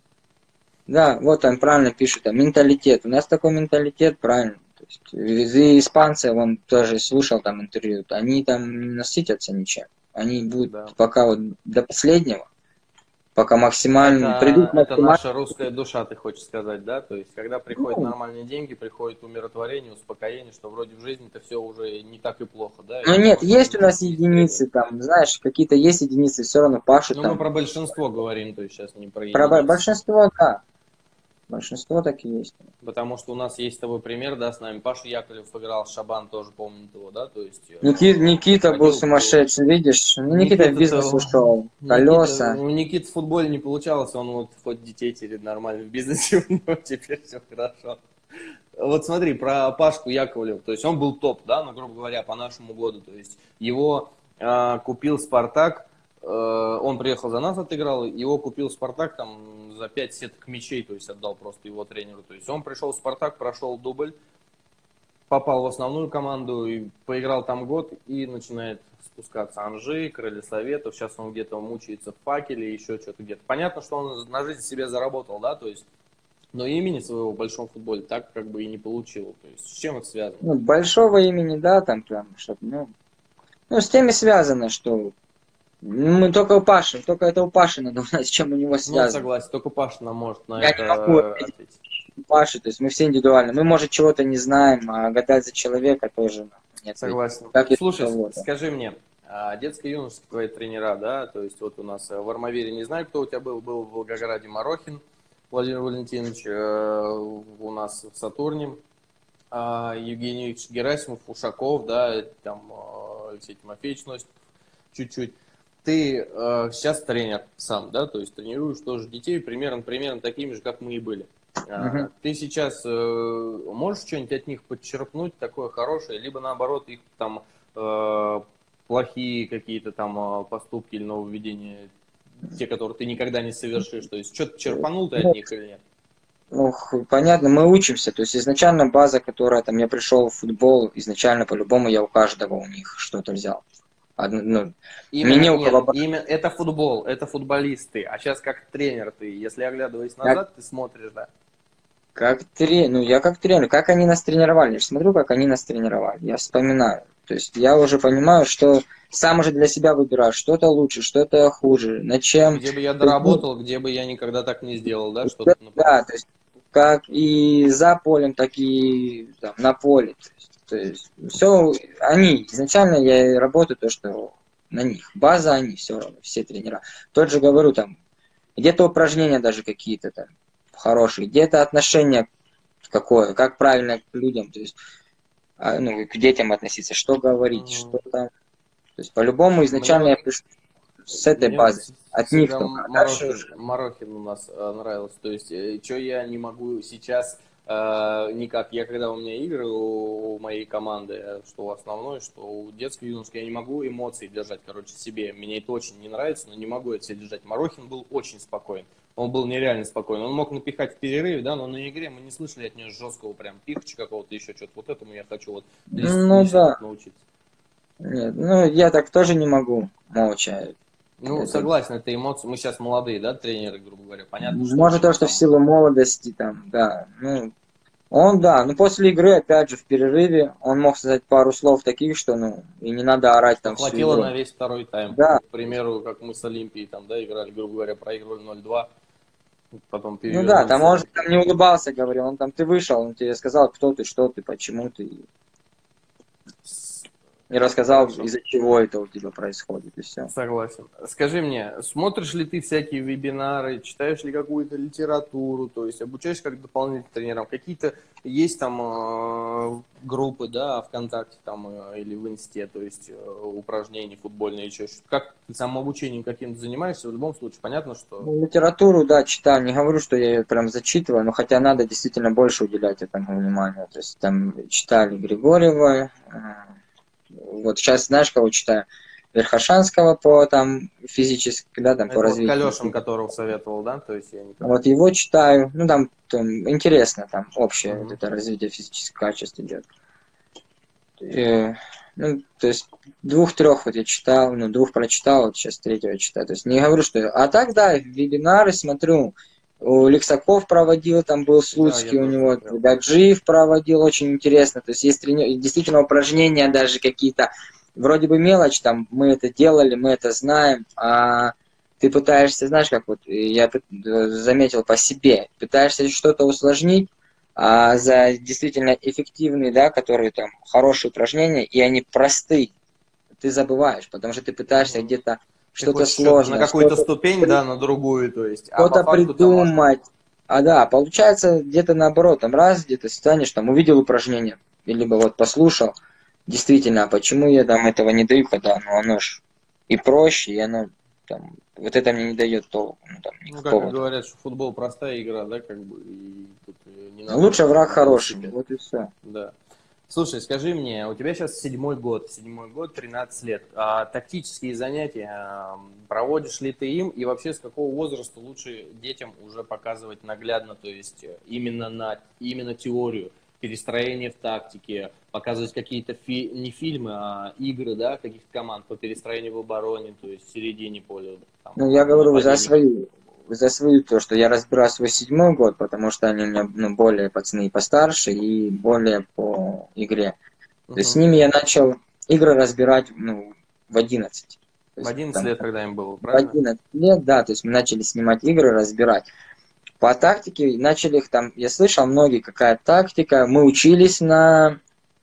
да, вот там правильно пишут, там, менталитет. У нас такой менталитет, правильно. То есть, и испанцы, он тоже слушал там интервью, они там не насытятся ничем. Они будут Да. пока вот до последнего, пока максимально, придут Это максимально. наша русская душа, ты хочешь сказать, да? То есть, когда приходят Ну, нормальные деньги, приходит умиротворение, успокоение, что вроде в жизни-то все уже не так и плохо, да, ну и нет, можно есть у ничего нас не требовать. единицы там, знаешь, какие-то есть единицы, все равно пашут Но мы там. про большинство говорим, то есть сейчас не про Про единиц. большинство, да, большинство так и есть. Потому что у нас есть с тобой пример, да, с нами Паша Яковлев играл, Шабан тоже помнит его, да, то есть Никита был ходил по... сумасшедший, видишь, ну Никита в бизнес Никита-то, ушел, колеса. у Никиты в футболе не получалось, он вот хоть детей теперь нормально в бизнесе, но теперь все хорошо. Вот смотри, про Пашку Яковлева, то есть он был топ, да, ну, грубо говоря, по нашему году, то есть его купил Спартак, он приехал за нас, отыграл, его купил Спартак там за 5 сеток мячей, то есть отдал просто его тренеру, то есть он пришел в Спартак, прошел дубль, попал в основную команду и поиграл там год и начинает спускаться Анжи, Крылья Советов, сейчас он где-то мучается в Факеле, еще что-то где-то. Понятно, что он на жизнь себе заработал, да, то есть, но имени своего в большом футболе так как бы и не получил. То есть с чем это связано? Ну, большого имени, да, там прям, чтобы, ну, с теми связано, что мы только у Паши, только это у Паши надо узнать, с чем у него Ну, связано. согласен, только Паша нам может на Я не могу это ответить ответить. у Паши, то есть мы все индивидуально. Мы, может, чего-то не знаем, а гадать за человека тоже не ответить. Согласен. Как и Слушай, кого-то. скажи мне, детско-юношеские твои тренера, да, то есть вот у нас в Армавире, не знаю, кто у тебя был в Волгограде Марохин Владимир Валентинович, у нас в Сатурне Евгений Ильич Герасимов, Ушаков, да, там Алексей Тимофеевич носит чуть-чуть. ты сейчас тренер сам, да, то есть тренируешь тоже детей примерно такими же, как мы и были. Мгм. Ты сейчас можешь что-нибудь от них подчерпнуть такое хорошее, либо наоборот их там плохие какие-то там поступки или нововведения, те, которые ты никогда не совершишь, то есть что-то черпанул ты от Ну, них или нет? понятно, мы учимся. То есть изначально база, которая там я пришел в футбол, изначально по-любому я у каждого у них что-то взял. Ну, мне Именно, не у кого нет, именно это футбол, это футболисты, а сейчас как тренер ты, если оглядываясь брать. назад, ты смотришь, да. Ну, я как тренер, как они нас тренировали, я ж смотрю, как они нас тренировали, я вспоминаю. То есть я уже понимаю, что сам уже для себя выбираю, что-то лучше, что-то хуже, над чем. Где бы я То есть, ну, доработал, где бы я никогда так не сделал, да, что-то да, направить. то есть как и за полем, так и там, на поле. То есть все, они, изначально я и работаю то, что на них. База они все равно, все тренера. Тот же говорю, там, где-то упражнения даже какие-то там хорошие, где-то отношение какое, как правильно к людям, то есть, ну, к детям относиться, что говорить, Мгм. что там. То есть, по-любому, Мне изначально я вот пришел с этой Мне вот базы, от них всегда только. А дальше уже. Марохин у нас нравился. То есть, что я не могу сейчас никак. Я когда у меня игры у моей команды, что основной, что у детской юношеской, я не могу эмоций держать, короче, в себе. Мне это очень не нравится, но не могу это себе держать. Марохин был очень спокоен. Он был нереально спокоен. Он мог напихать в перерыве, да, но на игре мы не слышали от него жесткого прям пихача какого-то, еще что-то. Вот этому я хочу вот Ну лично да. вот научиться. Нет, ну я так тоже не могу молча. Ну, Это, согласен, это эмоции. Мы сейчас молодые, да, тренеры, грубо говоря. Понятно, что может, то, что в там силу молодости, там, да. Ну, он, да, ну после игры, опять же, в перерыве, он мог сказать пару слов таких, что, ну, и не надо орать что там всю хватило игру. на весь второй тайм. Да, Вот, к примеру, как мы с Олимпией там, да, играли, грубо говоря, проигрывали 0-2, потом ну да, перевернули там он же счет. там не улыбался, говорил, он там, ты вышел, он тебе сказал, кто ты, что ты, почему ты, и рассказал, Хорошо. из-за чего это у тебя происходит, и все. Согласен. Скажи мне, смотришь ли ты всякие вебинары, читаешь ли какую-то литературу, то есть обучаешься как дополнительным тренерам? Какие-то есть там группы, да, ВКонтакте там или в Инсте, то есть упражнения футбольные, еще что-то. Как ты самообучением каким-то занимаешься? В любом случае, понятно, что Ну, литературу, да, читаю, не говорю, что я ее прям зачитываю, но хотя надо действительно больше уделять этому внимания. То есть там читали Григорьева, вот сейчас знаешь, кого читаю? Верхошанского по там физически, да, там по это вот развитию. Калешин, которого советовал, да, то есть я не прав. Вот его читаю, ну там интересно, там общее вот Мгм. это развитие физических качеств идет. Э, ну, то есть двух-трех вот я читал, ну, двух прочитал, вот сейчас третьего читаю. То есть не говорю, что... А так, да, вебинары смотрю. У Лексаков проводил, там был Да, я Слуцкий у тоже него, смотрел. Гаджиев проводил, очень интересно. То есть есть действительно упражнения даже какие-то, вроде бы мелочь, там, мы это делали, мы это знаем, а ты пытаешься, знаешь, как вот я заметил по себе, пытаешься что-то усложнить, а за действительно эффективные, да, которые там хорошие упражнения, и они простые, ты забываешь, потому что ты пытаешься Мгм. где-то Ты что-то хочешь что-то на сложное, какую-то ступень, да, на другую, то есть, а по факту там можно... придумать. А да, получается где-то наоборот, там раз где-то станешь, там увидел упражнение, либо вот послушал, действительно, а почему я там этого не даю, когда оно ж и проще, и оно там, вот это мне не дает толку, ну, там, Ну, как и никакого там. говорят, что футбол простая игра, да, как бы, и тут не надо Лучше враг хороший, велосипед. вот и все. Да. Слушай, скажи мне, у тебя сейчас седьмой год, 13 лет. Тактические занятия проводишь ли ты им, и вообще с какого возраста лучше детям уже показывать наглядно, то есть именно теорию, перестроение в тактике, показывать какие-то не фильмы, а игры, да, каких-то команд по перестроению в обороне, то есть в середине поля, там, Ну, я в говорю нападении. за свою то, что я разбираю свой седьмой год, потому что они у меня ну, более пацаны и постарше, и более по игре. То есть с Мгм. ними я начал игры разбирать ну, в 11. То В есть 11 там лет, когда им было, в правильно? 11 лет, да, то есть мы начали снимать игры, разбирать. По тактике начали их там, я слышал многие, какая тактика, мы учились на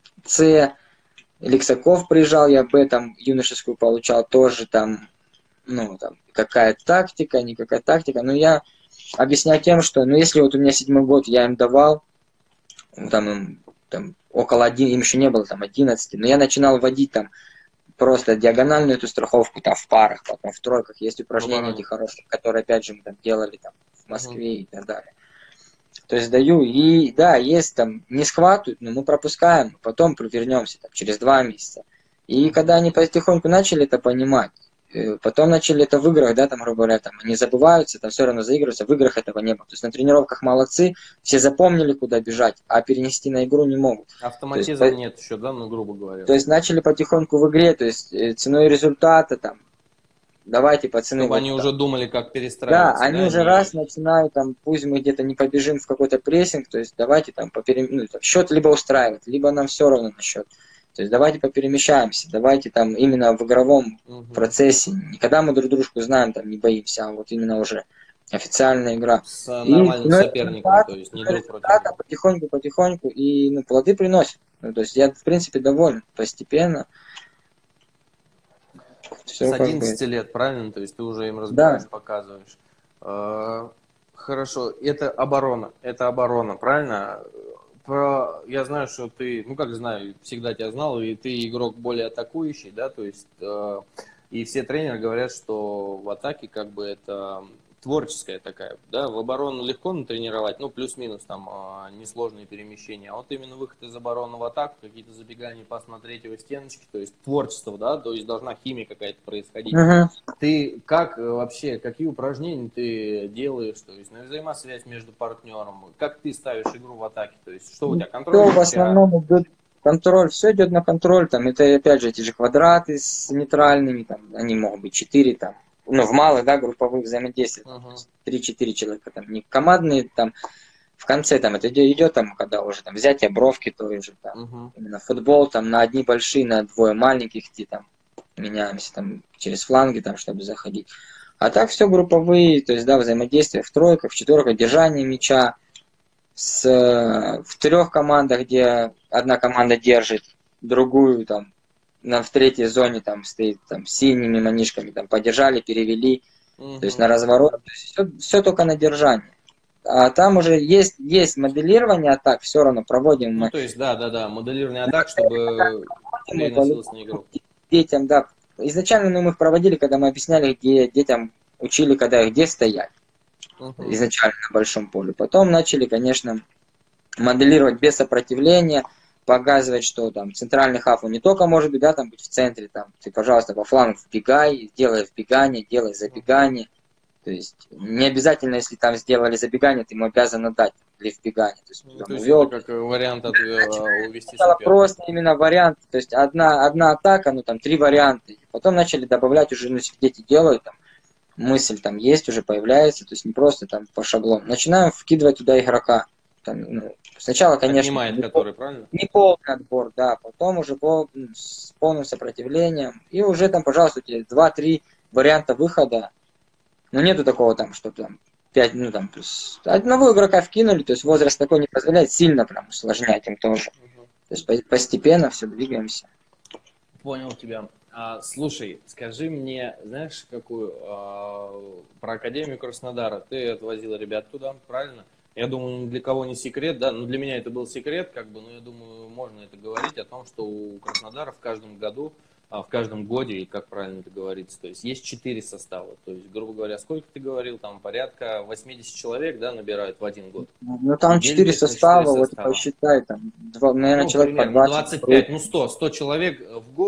С, Лексаков приезжал, я Б там юношескую получал, тоже там, ну, там, какая тактика, никакая тактика, но я объясняю тем, что, ну, если вот у меня седьмой год, я им давал, там, им, там около 1, им еще не было там 11, но я начинал вводить там просто диагональную эту страховку там в парах, потом в тройках. Есть упражнения обороне. эти хорошие, которые, опять же, мы там делали там в Мгм. Москве и так далее. То есть даю, и да, есть там, не схватывают, но мы пропускаем, потом вернемся там, через 2 месяца. И когда Мгм. они потихоньку начали это понимать, потом начали это в играх, да, там, грубо говоря, там, они забываются, там все равно заигрываются, в играх этого не было. То есть на тренировках молодцы, все запомнили, куда бежать, а перенести на игру не могут. То есть, Автоматизма нет еще, да, ну, грубо говоря. то есть начали потихоньку в игре, то есть ценой результата, там, давайте, пацаны, Чтобы вот они там. уже думали, как Да, перестраиваться, они да, уже не... раз начинают, там, пусть мы где-то не побежим в какой-то прессинг, то есть давайте там ну, там, счет либо устраивает, либо нам все равно на счет. То есть давайте поперемещаемся, давайте там именно в игровом Мгм. процессе, не когда мы друг дружку знаем, там, не боимся, а вот именно уже официальная игра. С И нормальным ценой соперником, то результата, есть не ценой друг против результата друга. потихоньку, и ну, плоды приносят. Ну, то есть я, в принципе, доволен постепенно. Все С как бы, 11 лет, правильно? То есть ты уже им да. разбираешь, показываешь. Хорошо, это оборона, правильно? Я знаю, что ты, ну как знаю, всегда тебя знал, и ты игрок более атакующий, да, то есть, и все тренеры говорят, что в атаке как бы это творческая такая, да, в оборону легко натренировать, ну плюс-минус там несложные перемещения, а вот именно выход из обороны в атаку, какие-то забегания, пас на третьего стеночки, то есть творчество, да, то есть должна химия какая-то происходить. Мгм. Ты как вообще, какие упражнения ты делаешь, то есть на взаимосвязь между партнером, как ты ставишь игру в атаке, то есть что у тебя, контроль Все в мяча? основном идет контроль, все идет на контроль, там, это опять же эти же квадраты с нейтральными, там, они могут быть 4 там, ну, в малых, да, групповых взаимодействиях, там, то Угу, есть 3-4 человека, там, не командные, там, в конце, там, это идет, там, когда уже, там, взятие бровки той же, там, угу, именно футбол, там, на одни большие, на двое маленьких, где, там, меняемся, там, через фланги, там, чтобы заходить. А так все групповые, то есть, да, взаимодействие в тройках, в четверках, держание мяча, в 3 командах, где одна команда держит, другую там в третьей зоне там стоит там синими манишками там подержали, перевели, то есть на угу, разворот, угу. то есть все только на держание. А там уже есть моделирование атак, все равно проводим Ну, мы. то есть, да, моделирование атак, чтобы Мы переносилось на по-любому игру. детям, да, изначально ну, мы их проводили, когда мы объясняли, где детям учили, когда где стоять, Угу. изначально на большом поле. Потом начали, конечно, моделировать без сопротивления, показывать, что там центральный хаф он не только может быть, да, там быть в центре, там, ты, пожалуйста, по флангу вбегай, делай вбегание, делай Угу. забегание. То есть не обязательно, если там сделали забегание, ты ему обязан отдать или вбегание. То есть Ну, то там есть это увел. как вариант увести Сначала соперника. просто именно вариант, то есть одна атака, ну там 3 варианта. Потом начали добавлять уже, ну, если дети делают, там, мысль там есть, уже появляется, то есть не просто там по шаблону. Начинаем вкидывать туда игрока. Там, ну, сначала, конечно, там, Отнимает который, правильно? не полный отбор, да, потом уже с полным сопротивлением. И уже там, пожалуйста, у тебя 2-3 варианта выхода. Но нету такого там, что там 5, ну там плюс одного игрока вкинули, то есть возраст такой не позволяет сильно прям усложнять им тоже. Угу. То есть постепенно все двигаемся. Понял тебя. Слушай, скажи мне, знаешь, какую про Академию Краснодара? Ты отвозил ребят туда, правильно? Я думаю, ни для кого не секрет, да, ну для меня это был секрет, как бы, но я думаю, можно это говорить о том, что у Краснодара в каждом году, в каждом годе, и как правильно это говорится, то есть есть 4 состава, то есть, грубо говоря, сколько ты говорил, там порядка 80 человек, да, набирают в один год, Ну и там 4 делитесь на 4 состава, вот состава. посчитай, там, наверное, Ну, человек по примерно 20 25, групп, ну 100 человек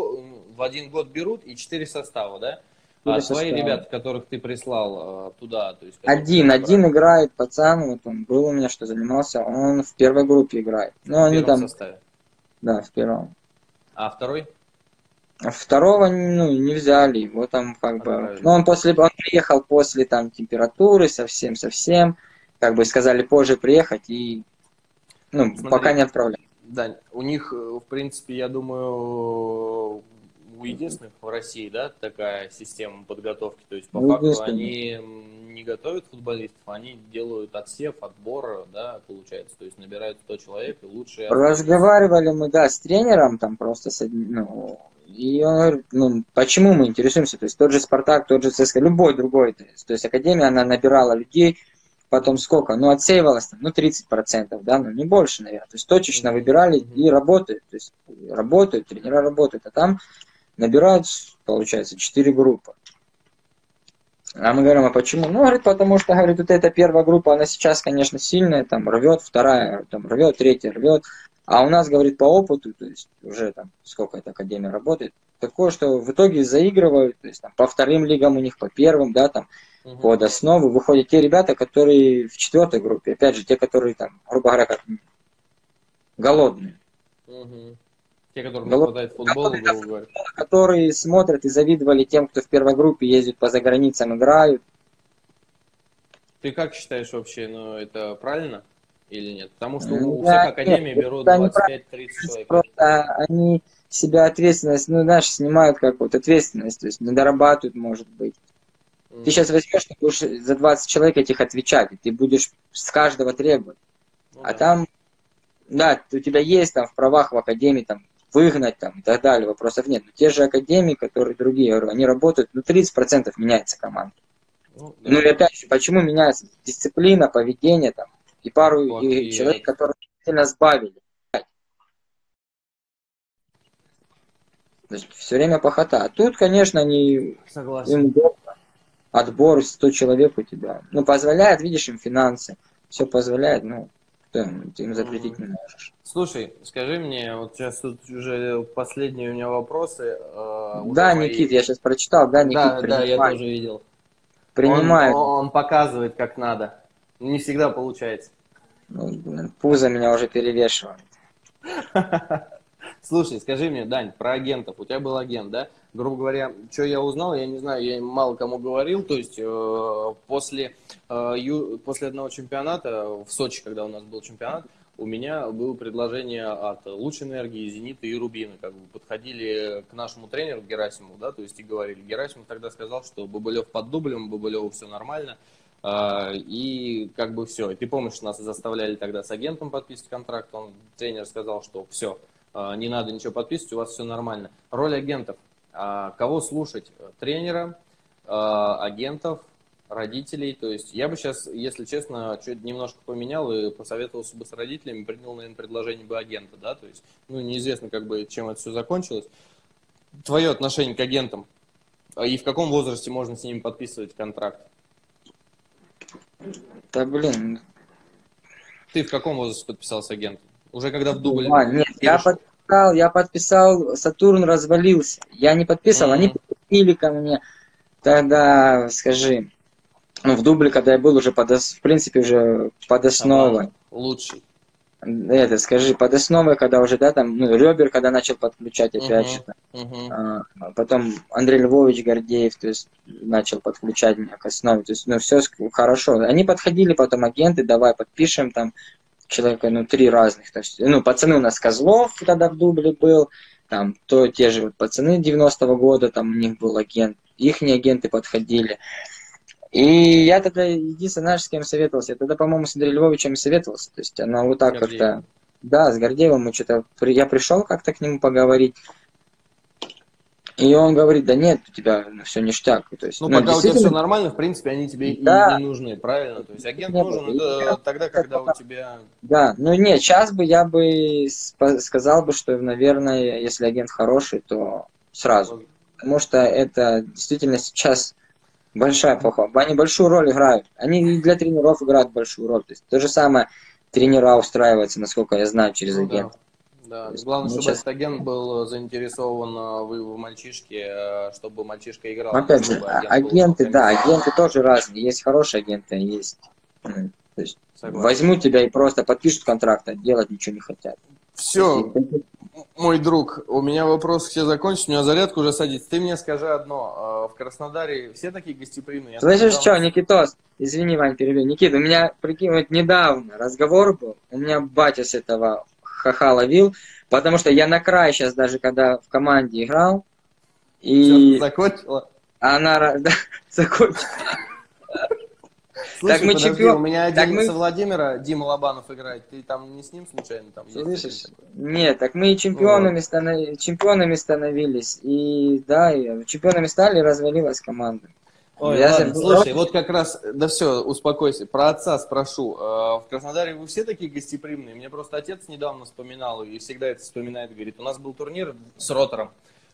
в один год берут и 4 состава, да? 4 А твои состава. ребята, которых ты прислал туда, то есть которых вы Один набрали играет пацан, вот он был у меня, что занимался, он в первой группе играет. Ну, в они первом там, составе, да, в первом. а второй? А второго, ну, не взяли, его там как бы... Отправили. Ну, он приехал после там температуры, совсем, как бы сказали позже приехать и, ну, пока Смотри, не отправляли. Дань, у них, в принципе, я думаю, у единственных в России, да, такая система подготовки. То есть, по Ну, факту, единственное. они не готовят футболистов, они делают отсев, отбор, да, получается. То есть, набирают 100 человек, и лучшие остаются. Разговаривали мы, да, с тренером там просто с ну, и он говорит, ну, почему мы интересуемся, то есть тот же Спартак, тот же ЦСКА, любой другой, то есть Академия, она набирала людей, потом сколько, ну, отсеивалось там, ну, 30%, да, ну, не больше, наверное, то есть точечно Мгм, выбирали мгм. и работают, то есть работают, тренера работают, а там набирают, получается, 4 группы. А мы говорим, а почему? Ну, говорит, потому что, говорит, вот эта первая группа, она сейчас, конечно, сильная, там рвет, вторая там рвет, третья рвет. А у нас, говорит, по опыту, то есть уже там сколько эта академия работает, такое, что в итоге заигрывают, то есть там по вторым лигам у них, по первым, да, там, под основу выходят те ребята, которые в 4-й группе, опять же, те, которые там, грубо говоря, как голодные. Те, которым не хватает футбола, грубо говоря. Которые смотрят и завидовали тем, кто в первой группе ездит по заграницам, играют. Ты как считаешь вообще, ну это правильно или нет? Потому что у всех академий берут 25-30 человек. Просто они себя ответственность, ну, знаешь, снимают как вот ответственность, то есть не дорабатывают, может быть. Ты сейчас возьмешь, ты будешь за 20 человек этих отвечать, и ты будешь с каждого требовать. Там, да, у тебя есть там в правах в академии там выгнать там и так далее, вопросов нет. Но те же академии, которые другие, я говорю, они работают, 30% меняется команда. Ну и опять же, почему меняется дисциплина, поведение там, и пару человек, которые сильно сбавили. То есть все время похота. А тут, конечно, они... Согласен. Отбор 100 человек у тебя. Ну, позволяет, видишь, им финансы. Все позволяет, ну, ты им запретить не можешь. Слушай, скажи мне, вот сейчас тут уже последние у меня вопросы. Да, Никит, я сейчас прочитал, да, Никит, да, я тоже видел. Принимает. Он показывает, как надо. Не всегда получается. Ну, пузо меня уже перевешивает. Слушай, скажи мне, Дань, про агентов. У тебя был агент, да? Грубо говоря, что я узнал, я не знаю, я мало кому говорил. То есть после одного чемпионата в Сочи, когда у нас был чемпионат, у меня было предложение от Луч Энергии, Зенита и Рубина. Как бы подходили к нашему тренеру Герасимову, да, то есть и говорили. Герасимов тогда сказал, что Бабылев под дублем, Бабылеву все нормально. И как бы все. И ты помнишь, нас заставляли тогда с агентом подписывать контракт. Тренер сказал, что все, не надо ничего подписывать, у вас все нормально. Роль агентов. Кого слушать? Тренера, агентов, родителей. То есть я бы сейчас, если честно, чуть немножко поменял и посоветовался бы с родителями, принял, наверное, предложение бы агента, да, то есть, ну, неизвестно, как бы, чем это все закончилось. Твое отношение к агентам и в каком возрасте можно с ними подписывать контракт? Да, блин. Ты в каком возрасте подписался с агентом? Уже когда в дубль? Нет, я подписал, Сатурн развалился. Я не подписывал, они подписали ко мне. Тогда, скажи, ну, в дубле, когда я был уже, в принципе, уже под основой. Лучший. Это, скажи, под основой, когда уже, да, там, ну, Ребер, когда начал подключать, опять же. Потом Андрей Львович Гордеев, то есть, начал подключать меня к основе. То есть, ну, все хорошо. Они подходили, потом агенты, давай подпишем там человека, ну, 3 разных. То есть, ну, пацаны у нас Козлов, когда в дубле был, там, то те же вот пацаны 90-го года, там у них был агент, ихние агенты подходили. И я тогда, единственное, знаешь, с кем советовался? Я тогда, по-моему, с Андреем Львовичем советовался. То есть она вот так как-то... Да, с Гордеевым мы что-то... Я пришел как-то к нему поговорить. И он говорит, да нет, у тебя все ништяк. То есть, ну, пока у тебя все нормально, в принципе, они тебе и не нужны, правильно? То есть агент нужен тогда, когда у тебя... Да, ну нет, сейчас бы я бы сказал бы, что, наверное, если агент хороший, то сразу. Потому что это действительно сейчас... Большая плохо. Они большую роль играют. Они для тренеров играют большую роль. То есть то же самое тренера устраиваются, насколько я знаю, через агента. Да. Главное, чтобы этот агент был заинтересован в мальчишке, чтобы мальчишка играл. Опять же, агенты, да, агенты тоже разные. Есть хорошие агенты, есть. То есть возьмут тебя и просто подпишут контракт, а делать ничего не хотят. Все. Мой друг, у меня вопрос все закончится, у меня зарядка уже садится. Ты мне скажи одно, в Краснодаре все такие гостеприимные? Слышишь, что, Никитос? Извини, Вань, перебью. Никита, у меня, прикинь, вот недавно разговор был, у меня батя с этого хаха ловил, потому что я на край сейчас даже, когда в команде играл, и... Все, закончила? Она, да, закончила. Слушай, так мы подожди, у меня один со Владимира, Дима Лобанов играет. Ты там не с ним случайно там слышишь? Нет, так мы и чемпионами становились. И да, и чемпионами стали, и развалилась команда. Ой, ладно, слушай, вот как раз, да все, успокойся. Про отца спрошу. В Краснодаре вы все такие гостеприимные? Мне просто отец недавно вспоминал, и всегда это вспоминает, говорит, у нас был турнир с Ротором.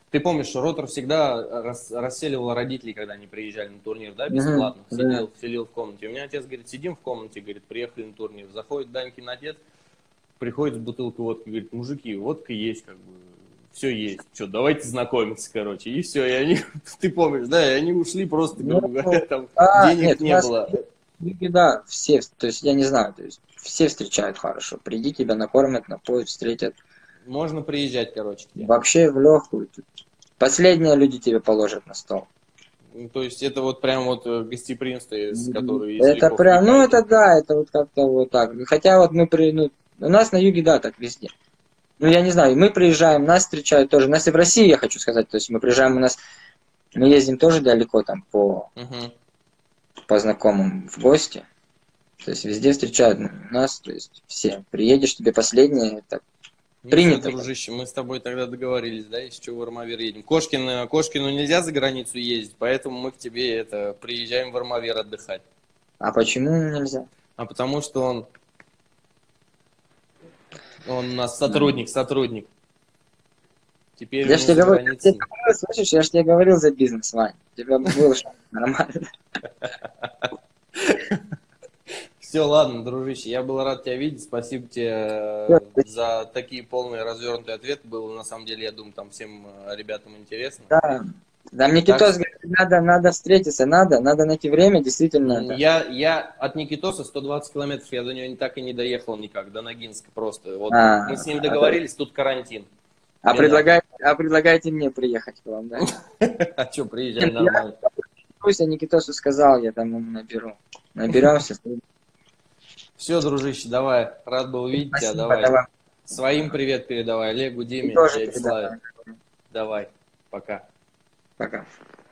Ты помнишь, что Ротор всегда расселивал родителей, когда они приезжали на турнир, да, Мгм, бесплатно, да. селил в комнате. У меня отец говорит, сидим в комнате, говорит, приехали на турнир. Заходит Данькин отец, приходит с бутылкой водки, говорит, мужики, водка есть, как бы, все есть. Что, давайте знакомиться, короче. И все, и они, ты помнишь, да, и они ушли просто, Ну, грубо говоря, там нет, денег у не нас было. да, все, то есть я не знаю, то есть все встречают хорошо. Приди, тебя накормят, напоят, встретят. Можно приезжать, короче, к тебе. Вообще в легкую. Последние люди тебе положат на стол. Ну, то есть это вот прям вот гостеприимство, с которого есть Это легко прям, ну это втекать. да, это вот как-то вот так. Хотя вот ну, у нас на юге, да, так везде. Ну я не знаю, мы приезжаем, нас встречают тоже. Нас и в России, я хочу сказать, то есть мы приезжаем, мы ездим тоже далеко там Угу. по знакомым в гости. То есть везде встречают нас, то есть все. Приедешь, тебе последнее, это Ну все, принято. дружище, мы с тобой тогда договорились, да, из чего в Армавир едем. Кошкину нельзя за границу ездить, поэтому мы к тебе приезжаем в Армавир отдыхать. А почему нельзя? А потому что он у нас сотрудник. Теперь у Я же него тебе за говорю, границей. слышишь, я же тебе говорил за бизнес, Вань. У тебя было нормально. Все, ладно, дружище, я был рад тебя видеть. Спасибо тебе Всё, за такие полные развернутые ответы. Было на самом деле, я думаю, там всем ребятам интересно. да. Да, мне Так Китос что говорит, надо встретиться, надо найти время, действительно. Да. я от Никитоса 120 километров, я до него так и не доехал никак, до Ногинска просто. Вот мы с ним договорились, тут карантин. Предлагаете мне приехать к вам, да? А что, приезжай нормально. Пусть я Никитосу сказал, я там ему наберу. Наберемся. Все, дружище, давай. Рад был видеть тебя, Спасибо, давай. давай. Своим привет передавай, Олегу, Ты Диме, тоже дяде Славе. передавай. Давай, пока. Пока.